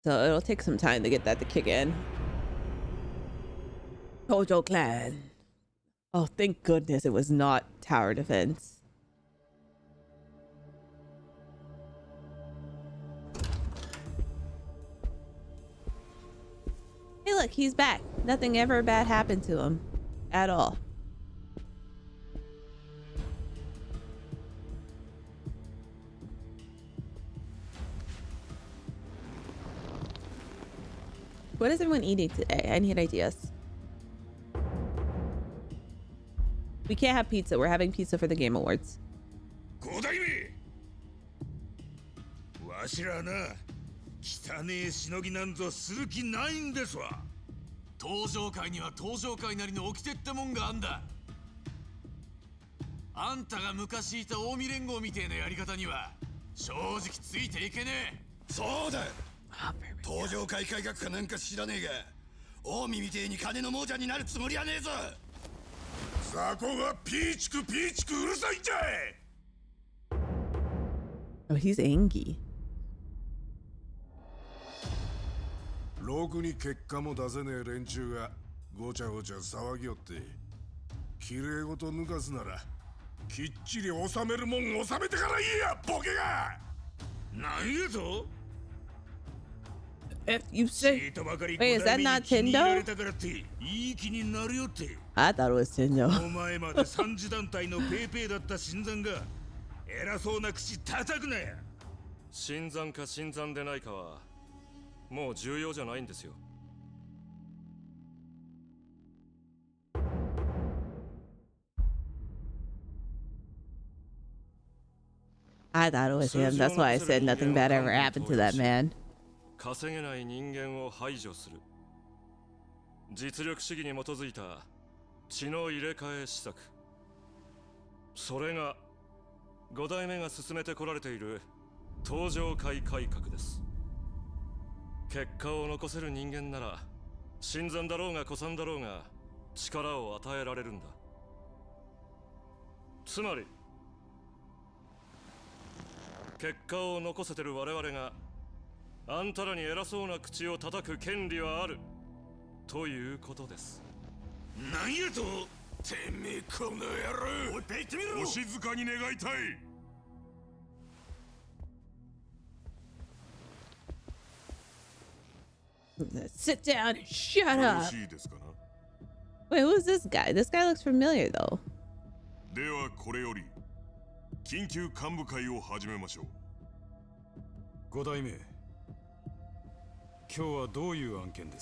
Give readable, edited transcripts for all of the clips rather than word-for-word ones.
So it'll take some time to get that to kick in. Tojo Clan. Oh, thank goodness it was not tower defense. Hey, look, he's back. Nothing ever bad happened to him at all. What is everyone eating today? I need ideas. We can't have pizza. We're having pizza for the Game Awards. Oh, he's angry. ろくに結果も出せねえ連中がごちゃごちゃ騒ぎよってきれいごと抜かすならきっちり収めるもん収めてからいいやボケが何やと If you say, wait, is that not Tendo? I thought it was Tendo. お前まで三次団体のペーペーだった新参が偉そうな口叩くなや新参か新参でないかはもう重要じゃないんですよ I thought it was him. That's why I said nothing bad ever happened to that man. 稼げない人間を排除する実力主義に基づいた血の入れ替え施策それが5代目が進めてこられている登場界改革です結果を残せる人間なら新参だろうが古参だろうが力を与えられるんだつまり結果を残せてる我々があんたらに偉そうな口を叩く権利はあるということです何やとてめえこの野郎お静かに願いたい Sit down and shut up. Wait, who's this guy? This guy looks familiar though. ではこれより緊急幹部会を始めましょう5代目今日はどういう案件です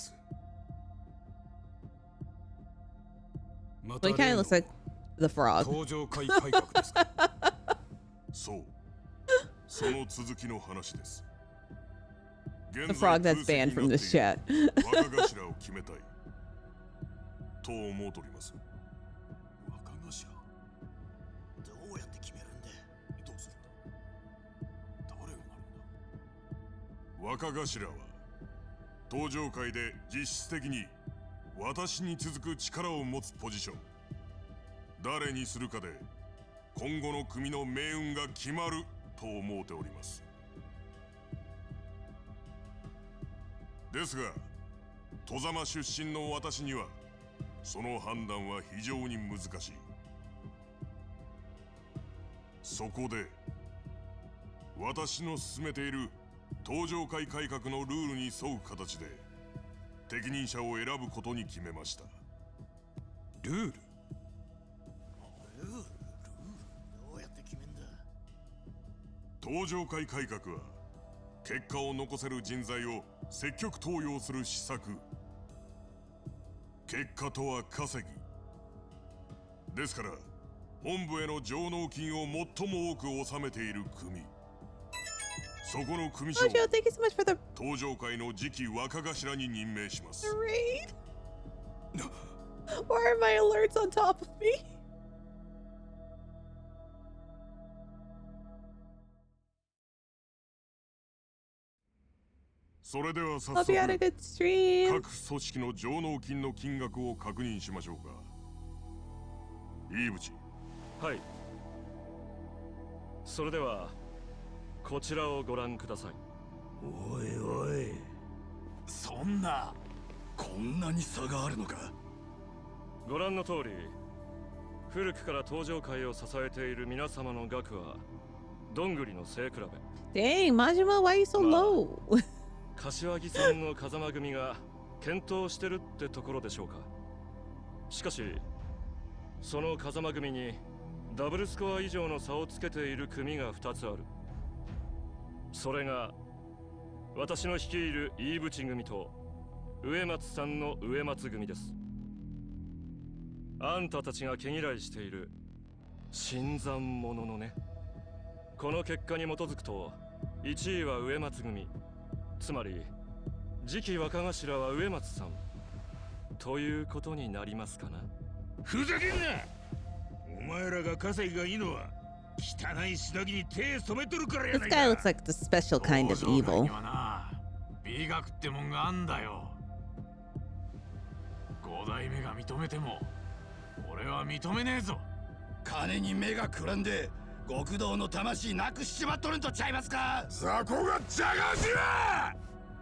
Well, he kind of looks like the frog. 登場会改革ですかそうその続きの話です The frog that's banned from this chat. 若頭を決めたいと思うとります若頭どうやって決めるんでどうするんだ誰がなるんだ若頭は登場界で実質的に私に続く力を持つポジション誰にするかで今後の組の命運が決まると思うておりますですが外様出身の私にはその判断は非常に難しいそこで私の進めている登場界改革のルールに沿う形で適任者を選ぶことに決めましたルールどうやって決めんだ登場界改革は結果を残せる人材を積極登用する施策結果とは稼ぎですから本部への上納金を最も多く納めている組そこの組長を登場界の次期若頭に任命します Why are my alerts on top of me? Hope you had a good stream. 各組織の上納金の金額を確認しましょうか。いいぶち。 はい。それではこちらをご覧ください。 おいおい、 そんな、こんなに差があるのか。 ご覧の通り、古くから登場界を支えている皆様の額はどんぐりの背比べ。 Dang, Majima, why are you so low? 柏木さんの風間組が検討してるってところでしょうか。しかしその風間組にダブルスコア以上の差をつけている組が2つある。それが私の率いる飯淵組と植松さんの植松組です。あんたたちが毛嫌いしている新参者のね。この結果に基づくと1位は植松組、つまり次期若頭は植松さんということになりますかな。 ふざけんな。お前らが稼ぎがいいのは汚いしのぎに手染めとるからや This ない guy か。 looks like the special kind of evil. 美学ってもんがあんだよ。五代目が認めても俺は認めねえぞ。金に目がくらんで極道の魂なくしちまっとるんとちゃいますか。雑魚がジャガしら。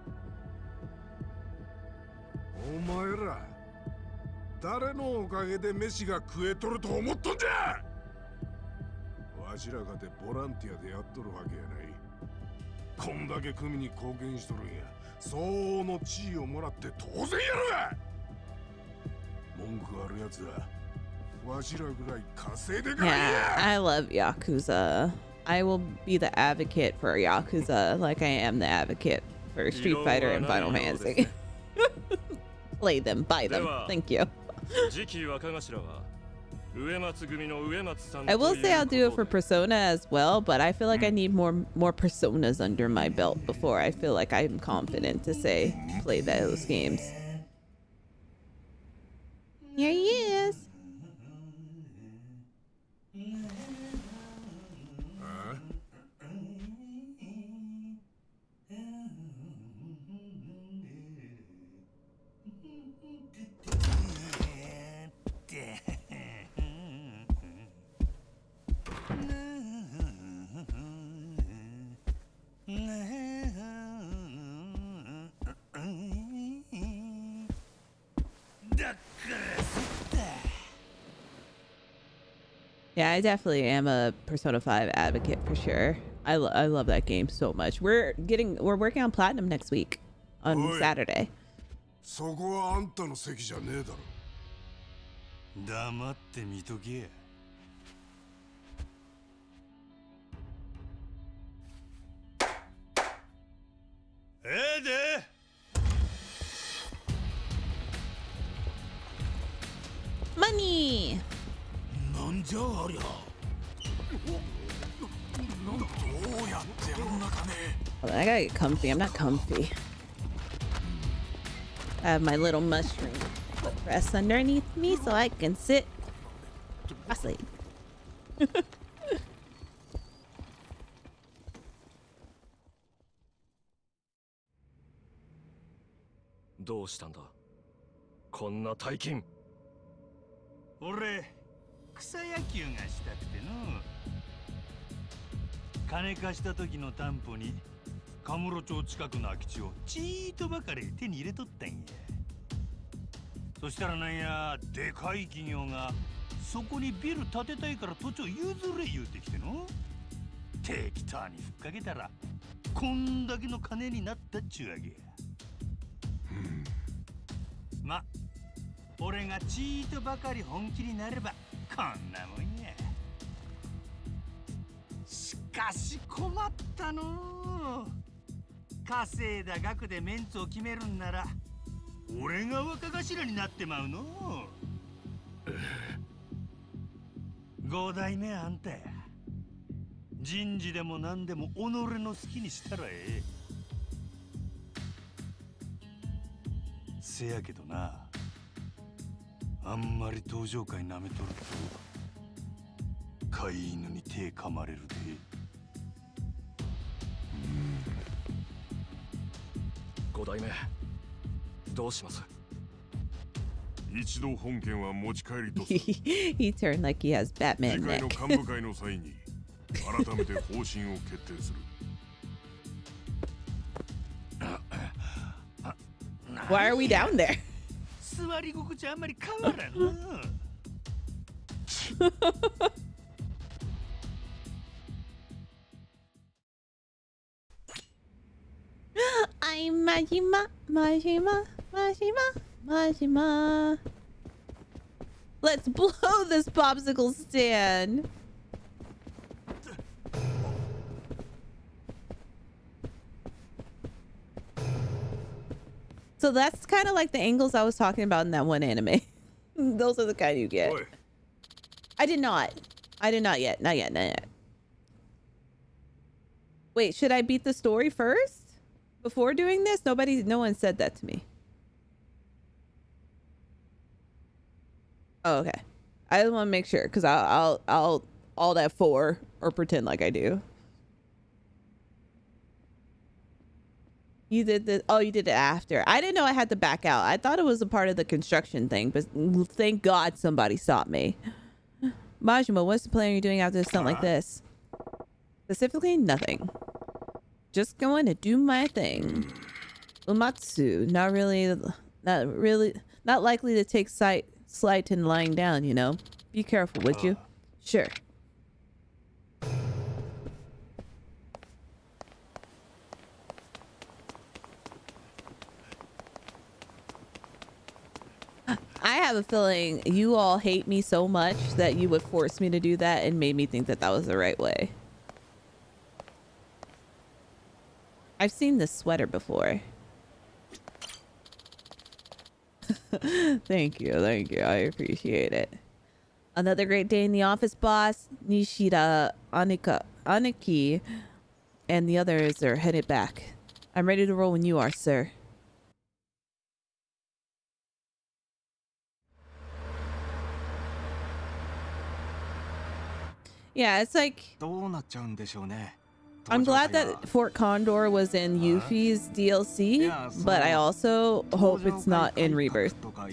お前ら誰のおかげで飯が食えとると思っとんじゃ。わしらかてボランティアでやっとるわけやない。こんだけ組に貢献しとるんや。相応の地位をもらって当然やろが。文句あるやつはわしらぐらい稼いでから Yeah, や。 I love Yakuza. I will be the advocate for Yakuza like I am the advocate for Street Fighter and Final Fantasy. Play them, buy them. Thank you. 次期若頭は植松組の植松さん。 I will say I'll do it for Persona as well, but I feel like I need more Personas under my belt before I feel like I'm confident to say play those games. Here he is. Yeah, I definitely am a Persona 5 advocate for sure. I love that game so much. We're working on Platinum next week on Saturday. そこはあんたの席じゃねえだろ。 黙って見とけや。で Money! なんじゃありゃ。どうやってあんな金。 Hold on, I gotta get comfy. I'm not comfy. I have my little mushroom footrest underneath me so I can sit cross-legged. どうしたんだこんな大金。 俺草野球がしたくての。金貸した時の担保にカムロ町近くの空き地をちーっとばかり手に入れとったんや。そしたらなんやでかい企業がそこにビル建てたいから土地を譲れ言うてきての。適当にふっかけたらこんだけの金になったっちゅうわけや。ま、俺がちーっとばかり本気になればこんなもんや。しかし困ったの。稼いだ額でメンツを決めるんなら俺が若頭になってまうの。5代目あんたや。人事でも何でも己の好きにしたらええ。せやけどな、あんまり登場界なめとると飼い犬に手噛まれるで。 5代目どうします。 一度本件は持ち帰りとする。 He turned like he has 次 Batman 回の neck. 幹部会の際に改めて方針を決定する。 Why are we down there? I'm Majima, Majima, Majima, Majima. Let's blow this popsicle stand. So that's kind of like the angles I was talking about in that one anime. Those are the kind you get. Boy. I did not. I did not yet. Not yet. Not yet. Wait, should I beat the story first? Before doing this? No one said that to me. Oh, okay. I just want to make sure because I'll all that for or pretend like I do. You did this. Oh, you did it after. I didn't know I had to back out. I thought it was a part of the construction thing, but thank God somebody stopped me. Majima, what's the plan you're doing after something like this? Specifically, nothing. Just going to do my thing. Umatsu, not likely to take slight in lying down, you know. Be careful, would you? Sure. I have a feeling you all hate me so much that you would force me to do that and made me think that that was the right way. I've seen this sweater before. Thank you. I appreciate it. Another great day in the office, boss. Nishida, Aniki, and the others are headed back. I'm ready to roll when you are, sir. Yeah, it's like... I'm glad that Fort Condor was in Yuffie's DLC, but I also hope it's not in Rebirth.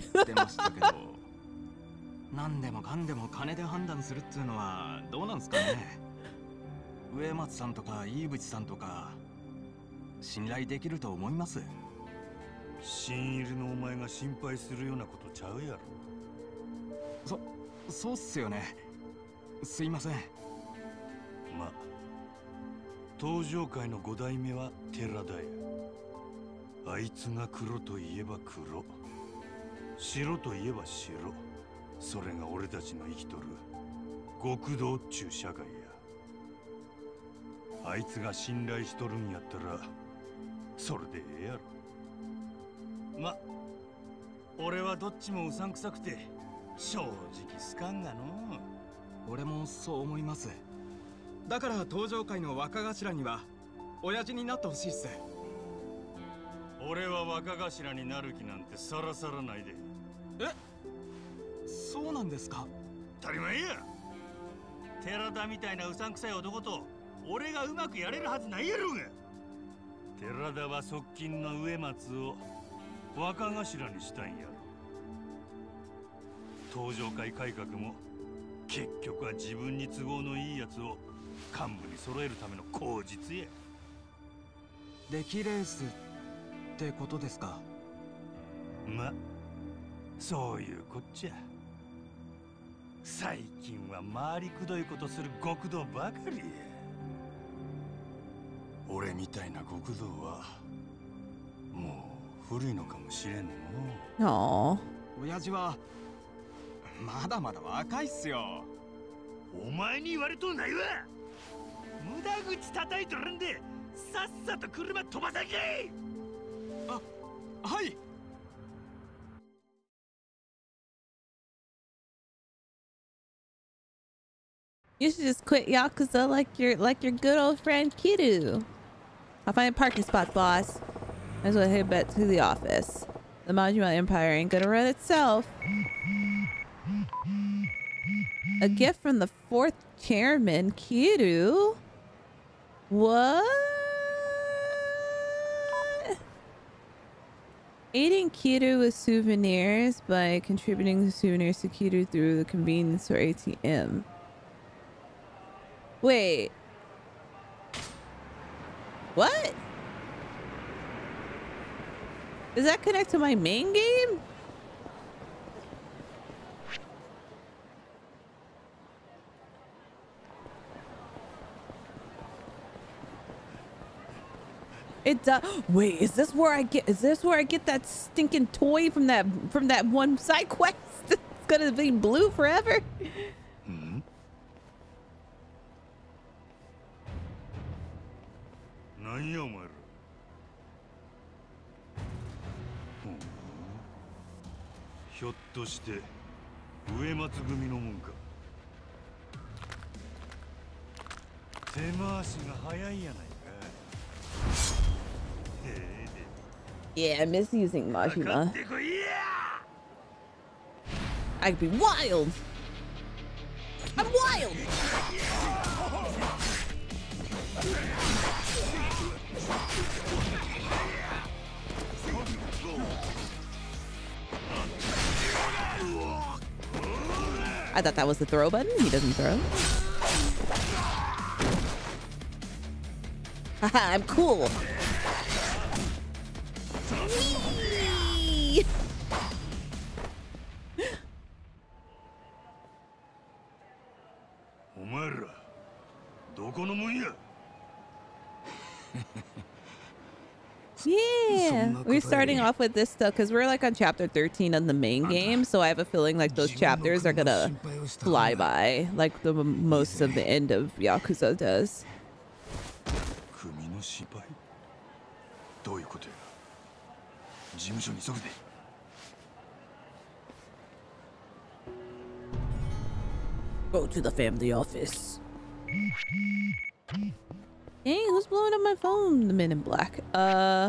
ᴛᴜの5代目は寺田や。あいつが黒といえば黒、白といえば白。それが俺たちの生きとる極道っちゅう社会や。あいつが信頼しとるんやったらそれでええやろ。ま、俺はどっちもうさんくさくて正直好かんがの。俺もそう思います。だから登場界の若頭には親父になってほしいっす。俺は若頭になる気なんてさらさらないで。え、そうなんですか。当たり前や。寺田みたいなうさんくさい男と俺がうまくやれるはずないやろうが。寺田は側近の植松を若頭にしたんやろ。登場界改革も結局は自分に都合のいいやつを幹部に揃えるための口実や。出来レースってことですか。ま、そういうこっちゃ。最近は回りくどいことする極道ばかりや。俺みたいな極道はもう古いのかもしれんの。親父はまだまだ若いっすよ。お前に言われとうないわ。無駄口叩いとるんでさっさと車飛ばさけ。あ、はい。 You should just quit Yakuza like your good old friend Kiryu. I'll find a parking spot, boss. Might as well head back to the office. The Majima Empire ain't gonna run itself. A gift from the 4th chairman, Kiryu? What? Aiding Kiryu with souvenirs by contributing souvenirs to Kiryu through the convenience store ATM. Wait. What? Does that connect to my main game? It does. Wait, is this where I get that stinking toy from that one side quest? It's gonna be blue forever. Hmm? なんやお前ら。ひょっとして植松組のもんか。手回しが早いやないか。 Yeah, I miss using Majima. I could be wild. I'm wild. I thought that was the throw button. He doesn't throw. Haha, I'm cool. Whee! お前らどこのもんや。 Yeah, we're starting off with this stuff because we're like on chapter 13 of the main game, so I have a feeling like those chapters are gonna fly by like the most of the end of Yakuza does. 組の失敗どういうことや。事務所に急ぐで。 Go to the family office. Dang, who's blowing up my phone? The Men in Black. Oh,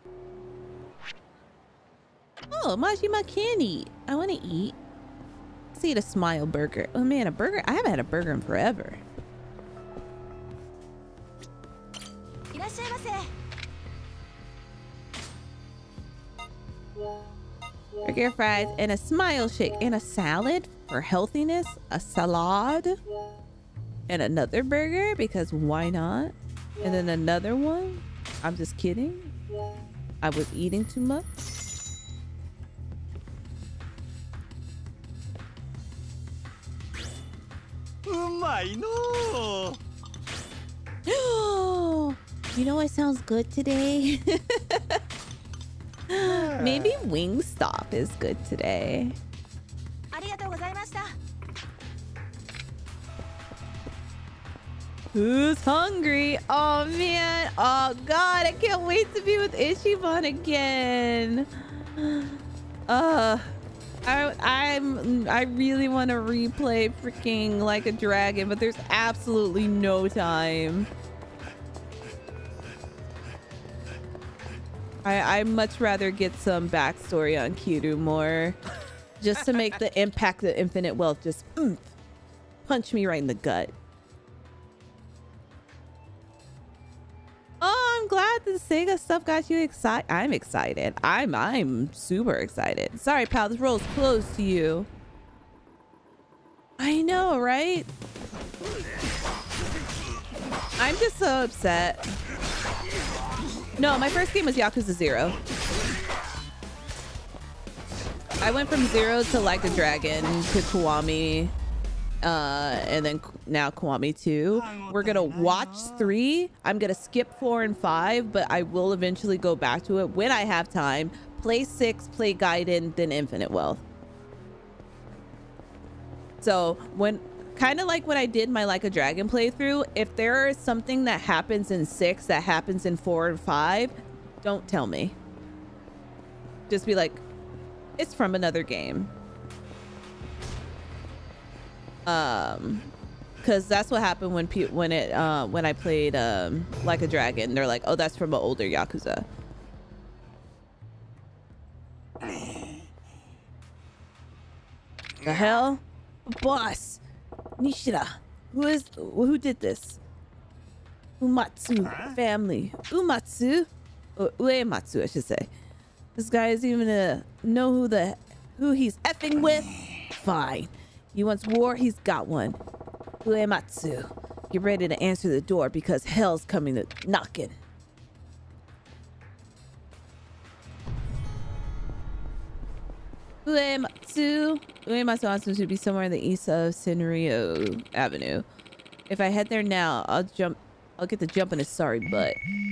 Majima can eat. I want to eat. Let's eat a smile burger. Oh man, a burger? I haven't had a burger in forever. Burger, fries, and a smile shake, and a salad for healthiness, a salad, and another burger because why not? And then another one. I'm just kidding. I was eating too much. You know what sounds good today? Maybe Wingstop is good today. Who's hungry? Oh man. Oh god, I can't wait to be with Ichiban again. I really want to replay freaking Like a Dragon, but there's absolutely no time. I'd much rather get some backstory on Kiryu more, just to make the impact of infinite wealth just punch me right in the gut. Oh, I'm glad the Sega stuff got you excited. I'm excited. I'm super excited. Sorry, pal, this roll's close to you. I know, right? I'm just so upset. No, my first game was Yakuza 0. I went from 0 to Like a Dragon to Kiwami, and then now Kiwami 2. We're gonna watch 3. I'm gonna skip 4 and 5, but I will eventually go back to it when I have time. Play 6, play Gaiden, then Infinite Wealth. So when, kind of like when I did my Like a Dragon playthrough, if there is something that happens in 6 that happens in 4 and 5, don't tell me. Just be like, it's from another game. Because that's what happened when I played Like a Dragon. They're like, oh, that's from an older Yakuza. The hell? Boss! Nishida! Who did this? Umatsu family. Umatsu? Or Uematsu, I should say. This guy isn't even know who he's effing with? Fine. He wants war, he's got one. Uematsu. Get ready to answer the door because hell's coming to knocking. Uematsu wants to be somewhere in the east of ʔᴏ Avenue. If I head there now, I'll get the jump in his sorry butt.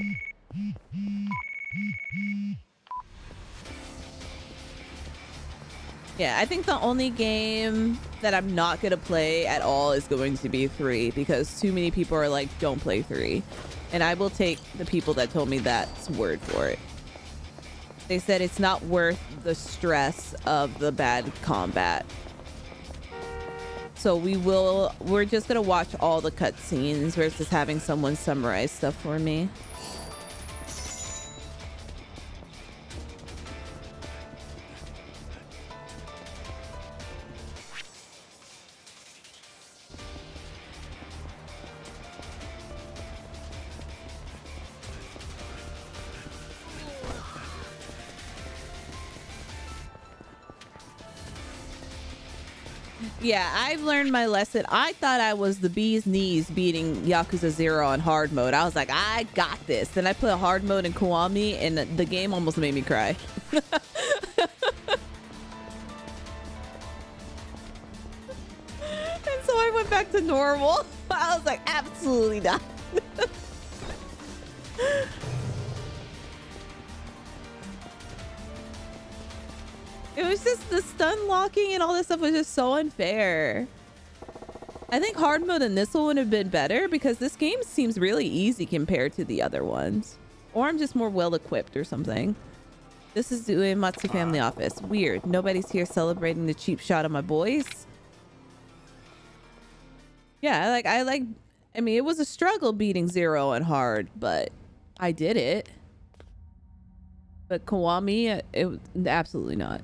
Yeah, I think the only game that I'm not gonna play at all is going to be 3 because too many people are like, don't play 3. And I will take the people that told me that's word for it. They said it's not worth the stress of the bad combat. So we're just gonna watch all the cutscenes versus having someone summarize stuff for me. Yeah, I've learned my lesson. I thought I was the bee's knees beating Yakuza 0 on hard mode. I was like, I got this. Then I put hard mode in Kiwami and the game almost made me cry. And so I went back to normal. I was like, absolutely not. It was just the stun locking and all this stuff was just so unfair. I think hard mode in this one would have been better because this game seems really easy compared to the other ones. Or I'm just more well equipped or something. This is the Uematsu family office. Weird. Nobody's here celebrating the cheap shot of my boys. Yeah, I mean, it was a struggle beating 0 on hard, but I did it. But Kiwami, it absolutely not.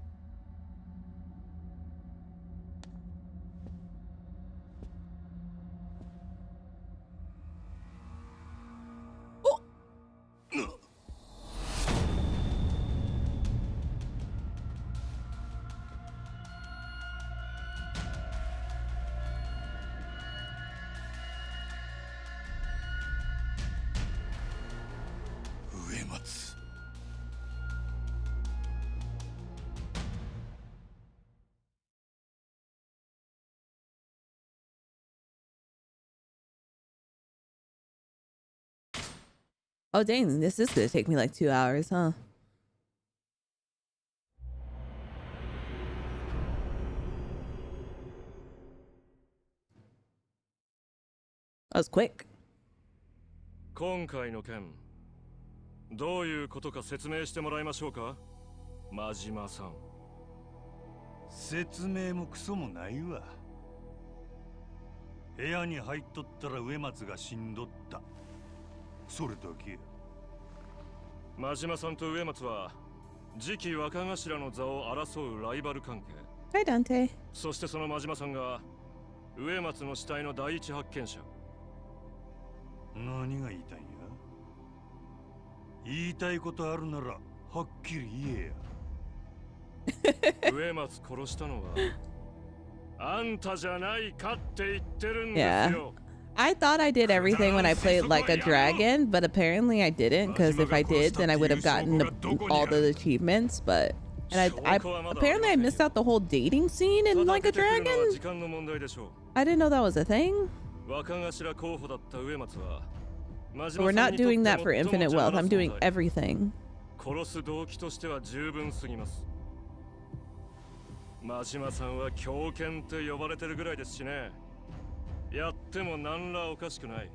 Oh dang, this is gonna take me like 2 hours, huh? That was quick. 今回の件、どういうことか説明してもらいましょうか、真島さん。 説明もクソもないわ。部屋に入っとったら植松が死んどった。それだけ。 真島さんと植松は次期若頭の座を争うライバル関係。 Hi, Dante. そしてその真島さんが植松の死体の第一発見者。 何が言いたいんや。言いたいことあるならはっきり言えや。 植松殺したのはあんたじゃないかって言ってるんですよ。 I thought I did everything when I played like a dragon, but apparently I didn't, because if I did, then I would have gotten all the achievements, but... And apparently I missed out the whole dating scene in like a dragon? I didn't know that was a thing. We're not doing that for infinite wealth. I'm doing everything. 真島さんは狂犬って呼ばれてるぐらいですしね。やっても何らおかしくない。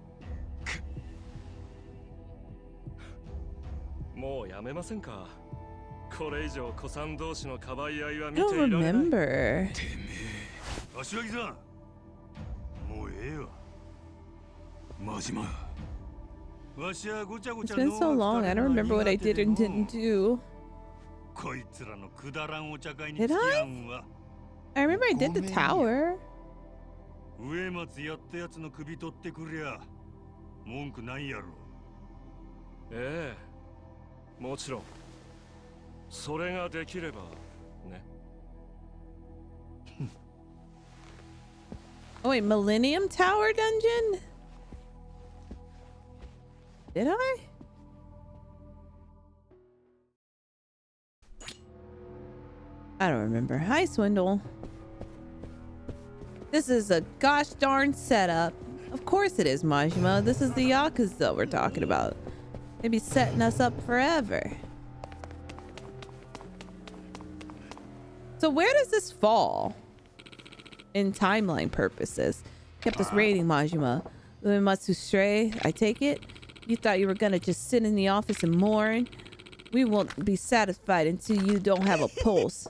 もうやめませんか。これ以上子さん同士のかばい合いは見ていられない。 I don't remember. てめえ、柏木さん、もうええわ。真島。わしはごちゃごちゃ。 It's been so long. I don't remember what I did and didn't do. こいつらのくだらんお茶会に Did 付き合 I? うんは。 I remember I did the tower. 植松やったやつの首取ってくりゃ文句ないやろ。 ええ、もちろん。それができればね。 Oh wait, Millennium Tower dungeon? Did I? I don't remember. Hi, Swindle. This is a gosh darn setup. Of course it is, Majima. This is the Yakuza we're talking about. They be setting us up forever. So where does this fall in timeline purposes? Kept us rating, Majima. Uematsu stray, I take it? You thought you were gonna just sit in the office and mourn? We won't be satisfied until you don't have a pulse.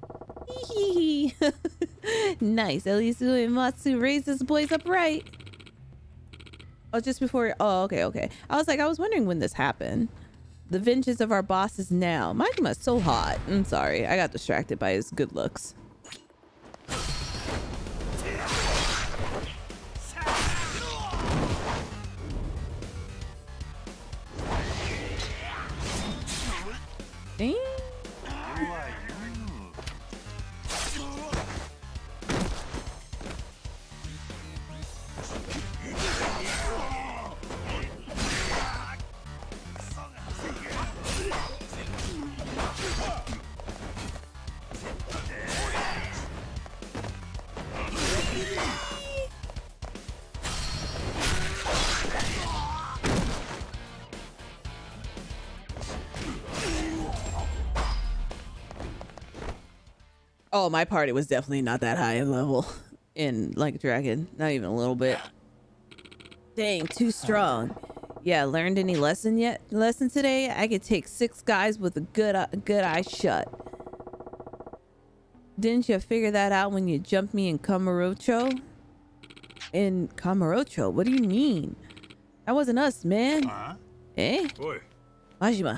Nice. At least Uematsu raised his boys up right. Oh, just before. Oh, okay. I was wondering when this happened. The vengeance of our boss is now. Majima's so hot. I'm sorry. I got distracted by his good looks. Dang. Oh, my party was definitely not that high in level in Like a Dragon. Not even a little bit. Dang, too strong. Yeah, learned any lesson today? I could take 6 guys with a good eye shut. Didn't you figure that out when you jumped me in Kamurocho? In Kamurocho? What do you mean? That wasn't us, man. Eh? Oi. Majima.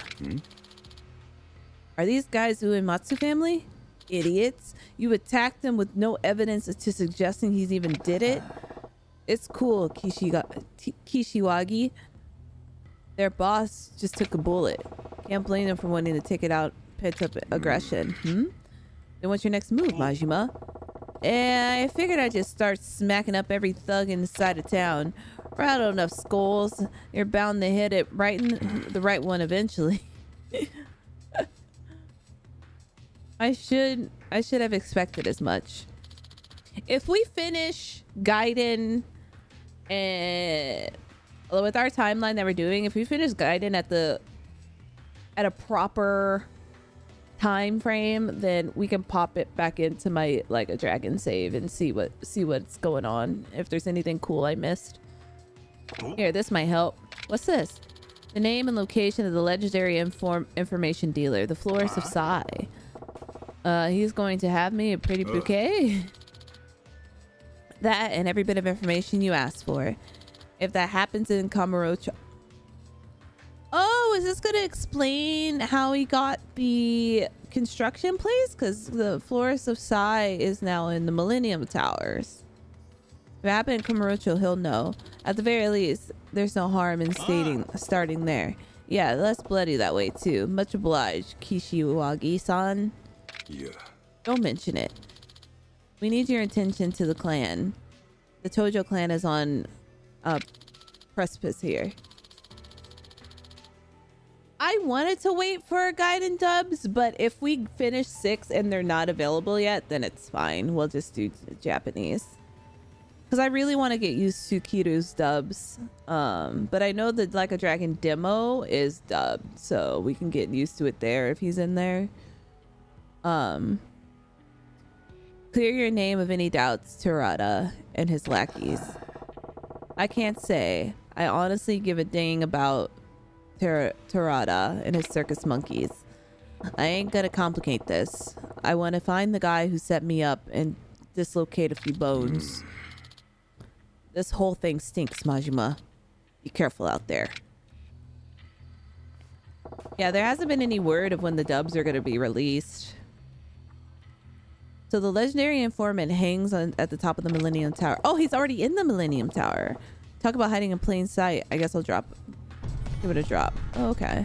Are these guys Uematsu family? Idiots. You attacked them with no evidence to suggesting he's even did it. It's cool, Kishiwagi. Their boss just took a bullet. Can't blame them for wanting to take it out, pent up aggression. Then what's your next move, Majima? I figured I'd just start smacking up every thug inside of town. Rattle enough skulls, you're bound to hit it right in the right one eventually. I should have expected as much. If we finish Gaiden and with our timeline that we're doing, if we finish Gaiden at a proper time frame, then we can pop it back into my Like a Dragon save and see what's going on. If there's anything cool I missed. Here, this might help. What's this? The name and location of the legendary information dealer, the Florist of Sai. He's going to have me a pretty bouquet. That and every bit of information you asked for. If that happens in Kamurocho. Oh, is this going to explain how he got the construction place? Because the Florist of Sai is now in the Millennium Towers. If it happened in Kamurocho, he'll know. At the very least, there's no harm in starting there. Yeah, less bloody that way too. Much obliged, Kishiwagi-san. Yeah. Don't mention it. We need your attention to the clan. The Tojo clan is on precipice here. I wanted to wait for Gaiden dubs, but if we finish 6 and they're not available yet, then it's fine. We'll just do Japanese. Because I really want to get used to Kiru's dubs. But I know that Like a Dragon demo is dubbed, so we can get used to it there if he's in there. Clear your name of any doubts, Terada and his lackeys. I can't say. I honestly give a dang about Terada and his circus monkeys. I ain't gonna complicate this. I want to find the guy who set me up and dislocate a few bones. This whole thing stinks, Majima. Be careful out there. Yeah, there hasn't been any word of when the dubs are going to be released. So the legendary informant hangs at the top of the Millennium Tower. Oh, he's already in the Millennium Tower. Talk about hiding in plain sight. I guess I'll give it a drop. Oh, okay.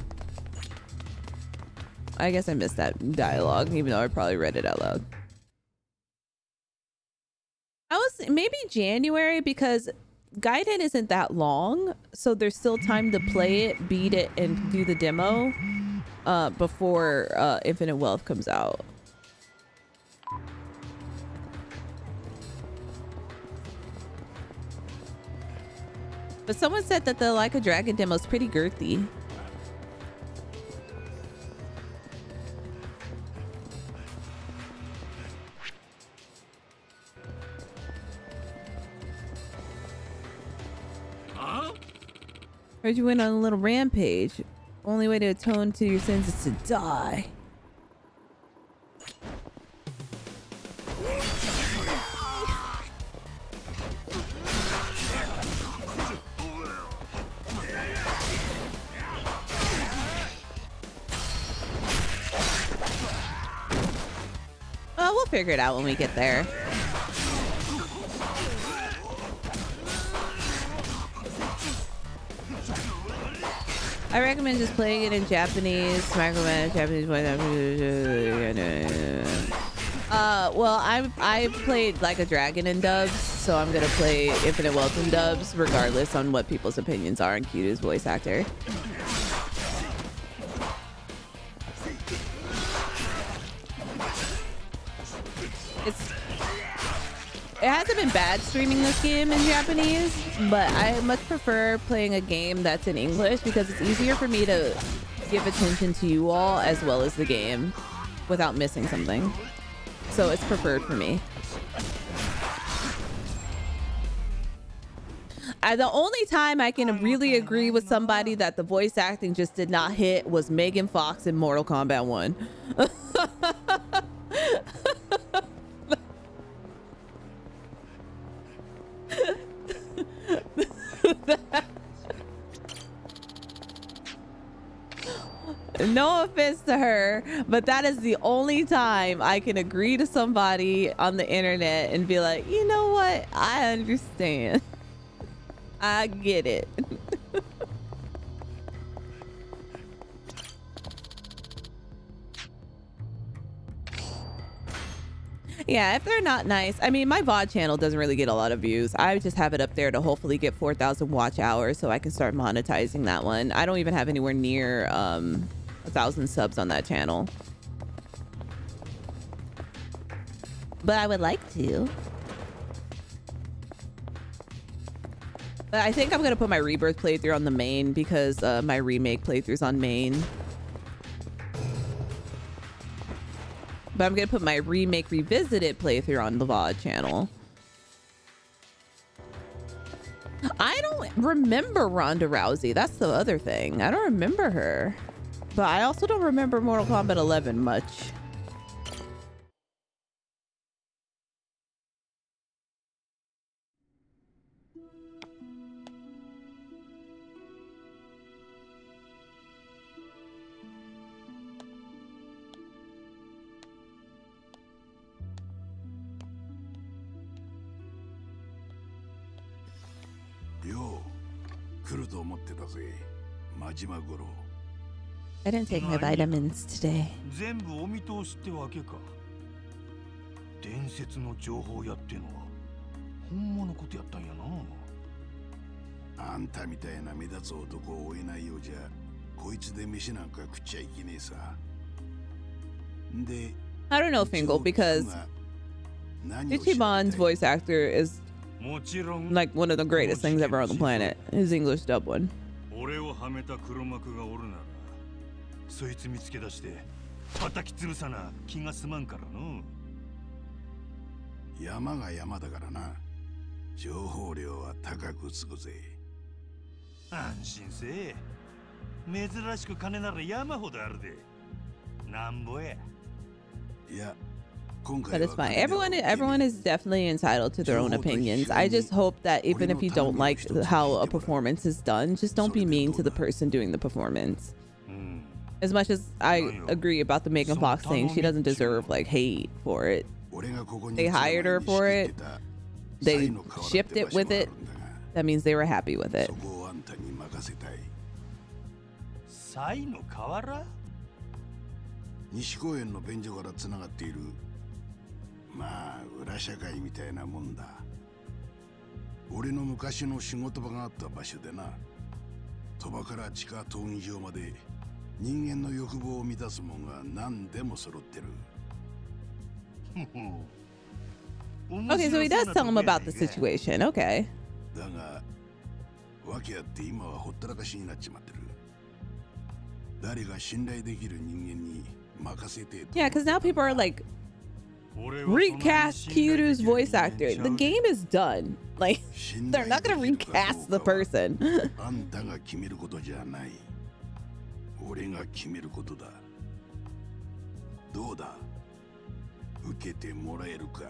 I guess I missed that dialogue, even though I probably read it out loud. I was maybe January because Gaiden isn't that long, so there's still time to play it, beat it, and do the demo before Infinite Wealth comes out. But someone said that the Like a Dragon demo is pretty girthy. Heard you went on a little rampage. Only way to atone to your sins is to die. Oh, we'll figure it out when we get there. I recommend just playing it in Japanese. Micromanage Japanese voice. Well, I played Like a Dragon in dubs, so I'm gonna play Infinite Wealth in dubs, regardless on what people's opinions are on Kiryu's voice actor. It hasn't been bad streaming this game in Japanese, but I much prefer playing a game that's in English because it's easier for me to give attention to you all as well as the game without missing something. So it's preferred for me. The only time I can really agree with somebody that the voice acting just did not hit was Megan Fox in Mortal Kombat 1. No offense to her, but that is the only time I can agree to somebody on the internet and be like, you know what? I understand. I get it. Yeah, if they're not nice. I mean, my VOD channel doesn't really get a lot of views. I just have it up there to hopefully get 4,000 watch hours so I can start monetizing that one. I don't even have anywhere near 1,000 subs on that channel. But I would like to. But I think I'm going to put my Rebirth playthrough on the main because my remake playthrough's on main. But I'm going to put my remake revisited playthrough on the VOD channel. I don't remember Ronda Rousey. That's the other thing. I don't remember her. But I also don't remember Mortal Kombat 11 much. I didn't take my vitamins today. 全部お見通しってわけか。伝説の情報やってのは本物のことやったんやな。あんたみたいな目立つ男を追えないようじゃ、こいつで飯なんか食っちゃいけねえさ。で、 I don't know ʌᴏ because Ichiban's voice actor is like one of the greatest things ever on the planet. His English dub one. 俺をはめた黒幕がおるなら、そいつ見つけ出して叩き潰さな気が済まんからの。山が山だからな。情報量は高くつくぜ。安心せえ。珍しく金なら山ほどあるで。なんぼや。いや。 But it's fine. Everyone is definitely entitled to their own opinions. I just hope that even if you don't like how a performance is done, just don't be mean to the person doing the performance. As much as I agree about the Megan Fox thing, she doesn't deserve like hate for it. They hired her for it. They shipped it with it. That means they were happy with it. まあ裏社会みたいなもんだ。俺の昔の仕事場があった場所でな。鳥羽から地下闘技場まで人間の欲望を満たすもんが何でも揃ってる。 Okay, so he does tell him about the situation. Okay. だが訳あって今はほったらかしになっちまってる。誰が信頼できる人間に任せて。 Yeah, because now people are like, recast Kiryu's voice actor. The game is done. Like, they're not gonna recast the person. あんたが決めることじゃない。俺が決めることだ。どうだ？受けてもらえるか？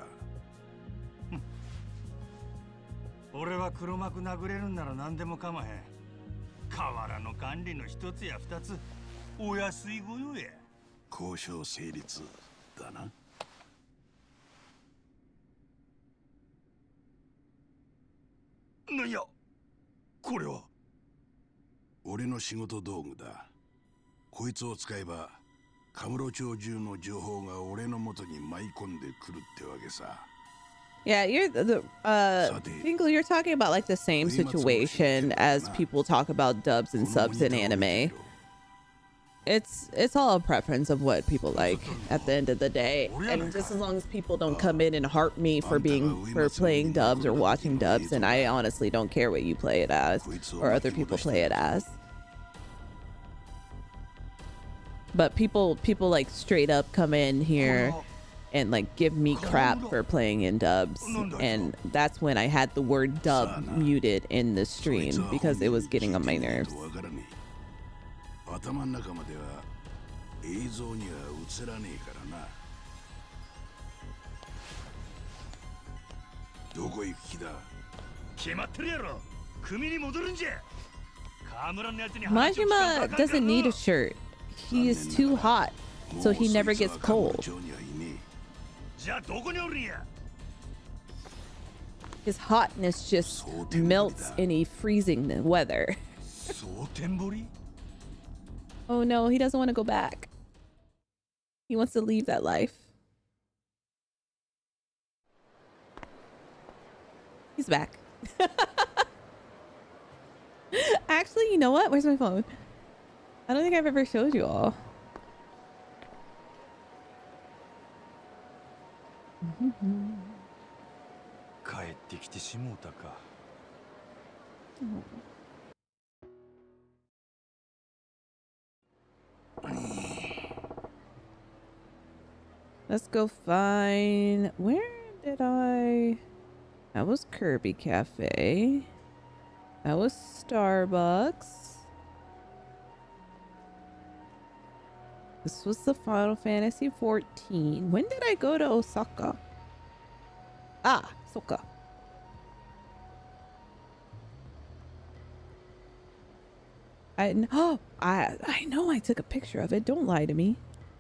俺は黒幕殴れるんなら何でも構へん。河原の管理の一つや二つお安いご用や。 交渉成立だな。 なんやこれは。 俺の仕事道具だ。こいつを使えばカムロ町中の情報が俺の元に舞い込んでくるってわけさ。 Yeah, Finkel, you're talking about like the same situation as people talk about dubs and subs in anime. It's all a preference of what people like at the end of the day, and just as long as people don't come in and harp me for playing dubs or watching dubs, and I honestly don't care what you play it as or other people play it as. But people like straight up come in here and like give me crap for playing in dubs, and that's when I had the word dub muted in the stream because it was getting on my nerves. Majima doesn't need a shirt. He is too hot, so he never gets cold. His hotness just melts any freezing weather. Oh no, he doesn't want to go back. He wants to leave that life. He's back. Actually, you know what? Where's my phone? I don't think I've ever showed you all. Let's go find... Where did I... That was Kirby Cafe. That was Starbucks. This was the Final Fantasy 14. When did I go to Osaka? Ah, Osaka. I know I took a picture of it. Don't lie to me.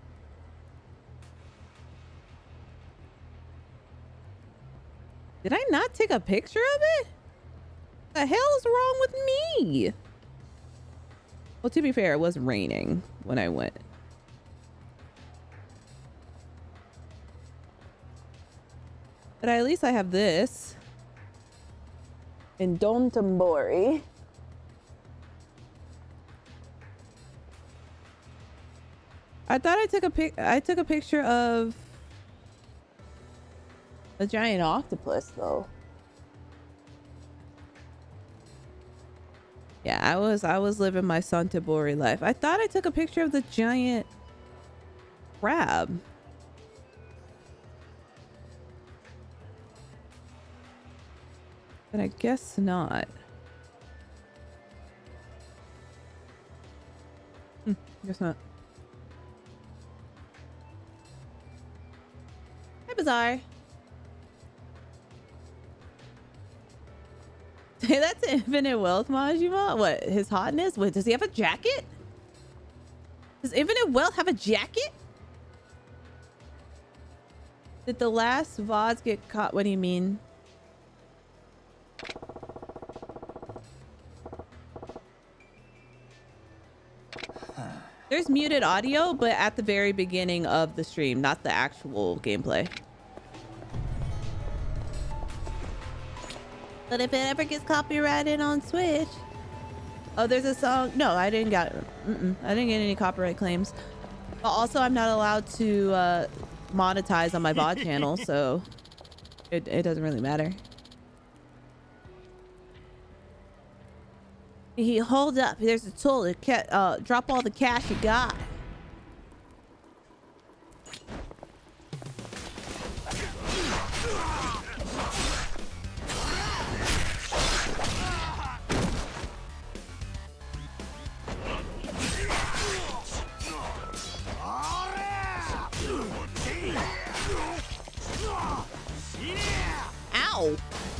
Did I not take a picture of it? The hell is wrong with me? Well, to be fair, it was raining when I went. But at least I have this in Downton. I thought I took a picture of a giant octopus though. Yeah, I was living my Santabori life. I thought I took a picture of the giant crab. But I guess not. Guess not. Hi, Bazaar. Say that to Infinite Wealth, Majima? What, his hotness? Wait, does he have a jacket? Does Infinite Wealth have a jacket? Did the last VODs get caught? What do you mean? There's muted audio, but at the very beginning of the stream, not the actual gameplay. But if it ever gets copyrighted on Switch... Oh, there's a song... No, I didn't get... I didn't get any copyright claims. But also, I'm not allowed to monetize on my VOD channel, so... It doesn't really matter. He hold up. There's a tool. Drop all the cash you got. Ow.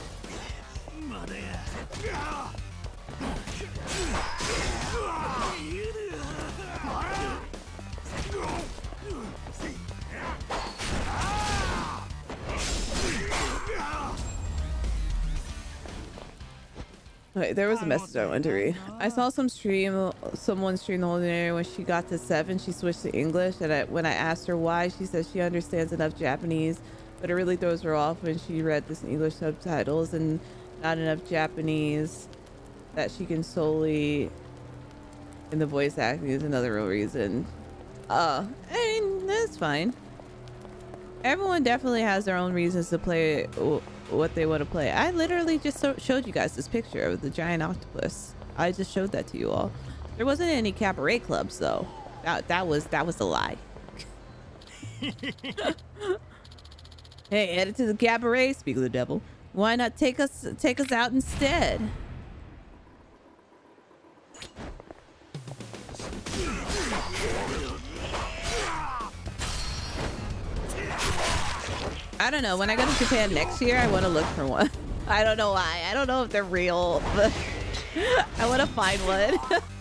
Wait, there was a message I wanted to read. I saw someone stream the whole day. When she got to 7, she switched to English, and when I asked her why, she says she understands enough Japanese, but it really throws her off when she read this in English subtitles and not enough Japanese that she can solely in the voice acting is another real reason. I mean, that's fine. Everyone definitely has their own reasons to play what they want to play. I literally just showed you guys this picture of the giant octopus. I just showed that to you all. There wasn't any cabaret clubs though. That was a lie. Hey, headed to the cabaret, speak of the devil. Why not take us out instead? I don't know. When I go to Japan next year, I want to look for one. I don't know why. I don't know if they're real, but I want to find one.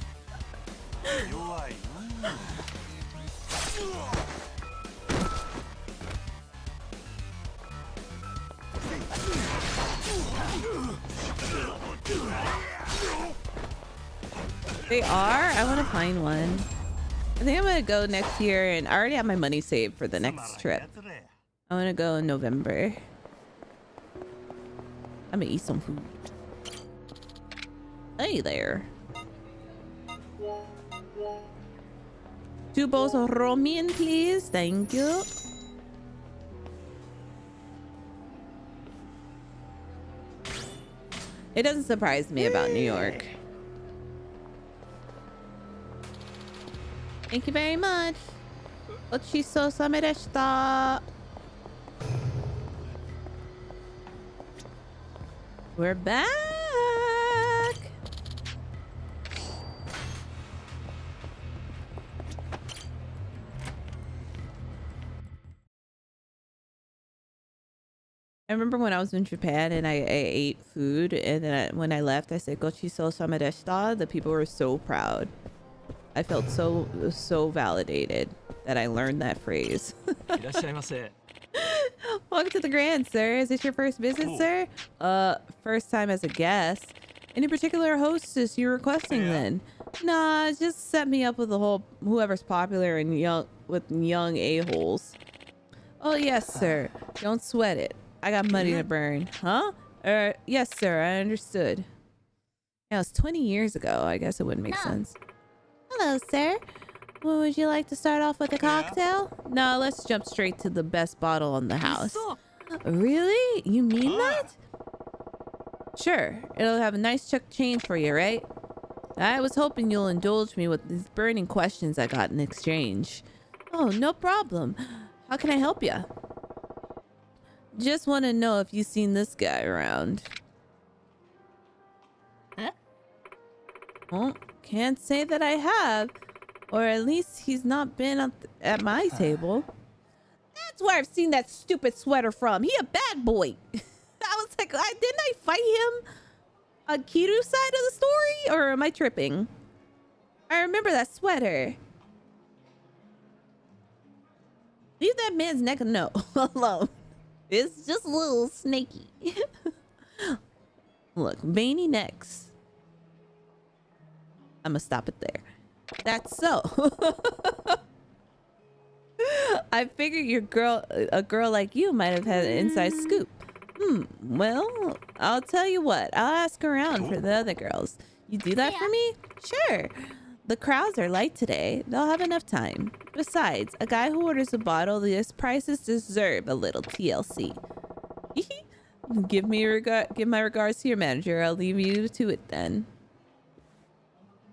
They are? I want to find one. I think I'm going to go next year, and I already have my money saved for the next trip. I want to go in November. I'm gonna eat some food. Hey there. 2 bowls of ramen, please. Thank you. It doesn't surprise me about New York. Thank you very much. Ōchisousame deshita. We're back. I remember when I was in Japan and I ate food, and then when I left, I said "Ōchisousame deshita." The people were so proud. I felt so validated that I learned that phrase. Welcome to the Grand, sir. Is this your first visit, sir? First time as a guest. Any particular hostess you're requesting then? Nah, just set me up with whoever's popular and young a-holes. Oh yes, sir. Don't sweat it. I got money to burn. Huh? Yes, sir. I understood. Yeah, it was 20 years ago. I guess it wouldn't make sense. Hello, sir. Well, would you like to start off with a cocktail? No, let's jump straight to the best bottle in the house. Really? You mean that? Sure. It'll have a nice chuck change for you, right? I was hoping you'll indulge me with these burning questions I got in exchange. Oh, no problem. How can I help you? Just want to know if you've seen this guy around. Huh? Well, can't say that I have. Or at least he's not been at my table. That's where I've seen that stupid sweater from. He a bad boy. I was like, didn't I fight him on Kiru's side of the story? Or am I tripping? I remember that sweater. Leave that man's neck alone. It's just a little snaky. Look, veiny necks. I'm gonna stop it there. That's so. I figured a girl like you might have had an inside scoop. Well, I'll tell you what. I'll ask around for the other girls. You do that for me? Sure. The crowds are light today. They'll have enough time. Besides, a guy who orders a bottle this prices deserve a little TLC. Give my regards to your manager. I'll leave you to it then.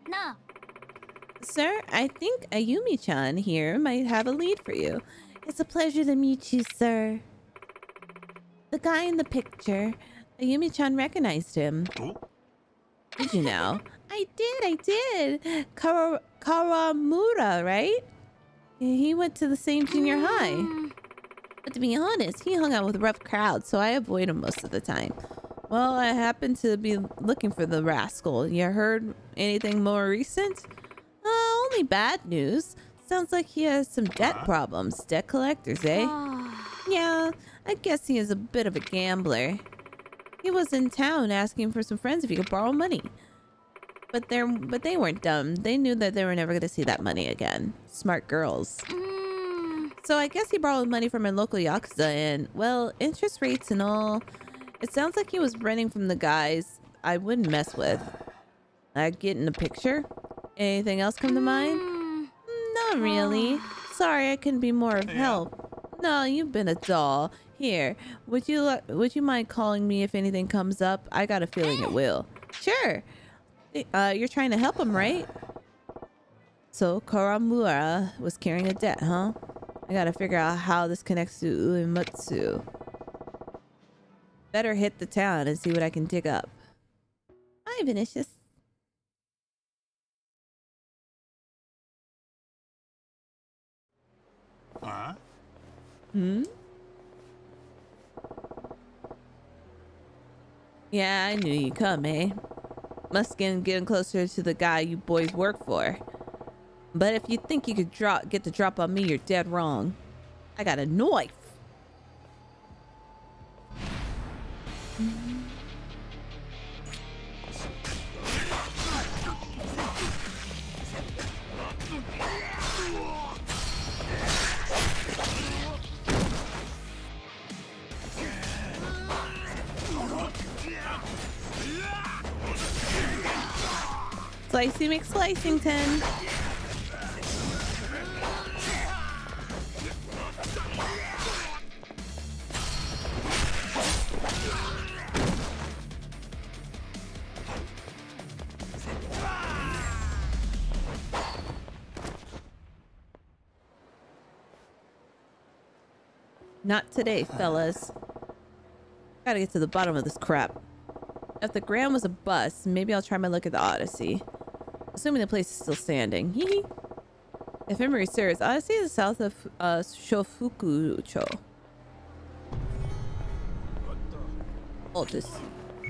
な Sir, I think Ayumi-chan here might have a lead for you. It's a pleasure to meet you, sir. The guy in the picture, Ayumi-chan recognized him. Did you know? I did. Karamura, right? He went to the same junior high. But to be honest, he hung out with rough crowds, so I avoid him most of the time. Well, I happen to be looking for the rascal. You heard anything more recent? Only bad news. Sounds like he has some debt problems. Debt collectors, eh? Yeah, I guess he is a bit of a gambler. He was in town asking for some friends if he could borrow money. But they weren't dumb. They knew that they were never going to see that money again. Smart girls. So I guess he borrowed money from a local Yakuza and, well, interest rates and all. It sounds like he was running from the guys I wouldn't mess with. I get in the picture? Anything else come to mind? Not really. Sorry, I couldn't be more of help. No, you've been a doll. Here, would you mind calling me if anything comes up? I got a feeling it will. Sure. You're trying to help him, right? So Karamura was carrying a debt, huh? I gotta figure out how this connects to Uematsu. Better hit the town and see what I can dig up. Hi, Vinicius. Huh? Yeah, I knew you'd come, eh? Must getting closer to the guy you boys work for. But if you think you could get the drop on me, you're dead wrong. I got a knife. Slicey McSlicington. Not today, fellas. Gotta get to the bottom of this crap. If the Grand was a bust, maybe I'll try my luck at the Odyssey. Assuming the place is still standing. Hee. If memory serves, Odyssey is south of Shofuku-cho. Altus.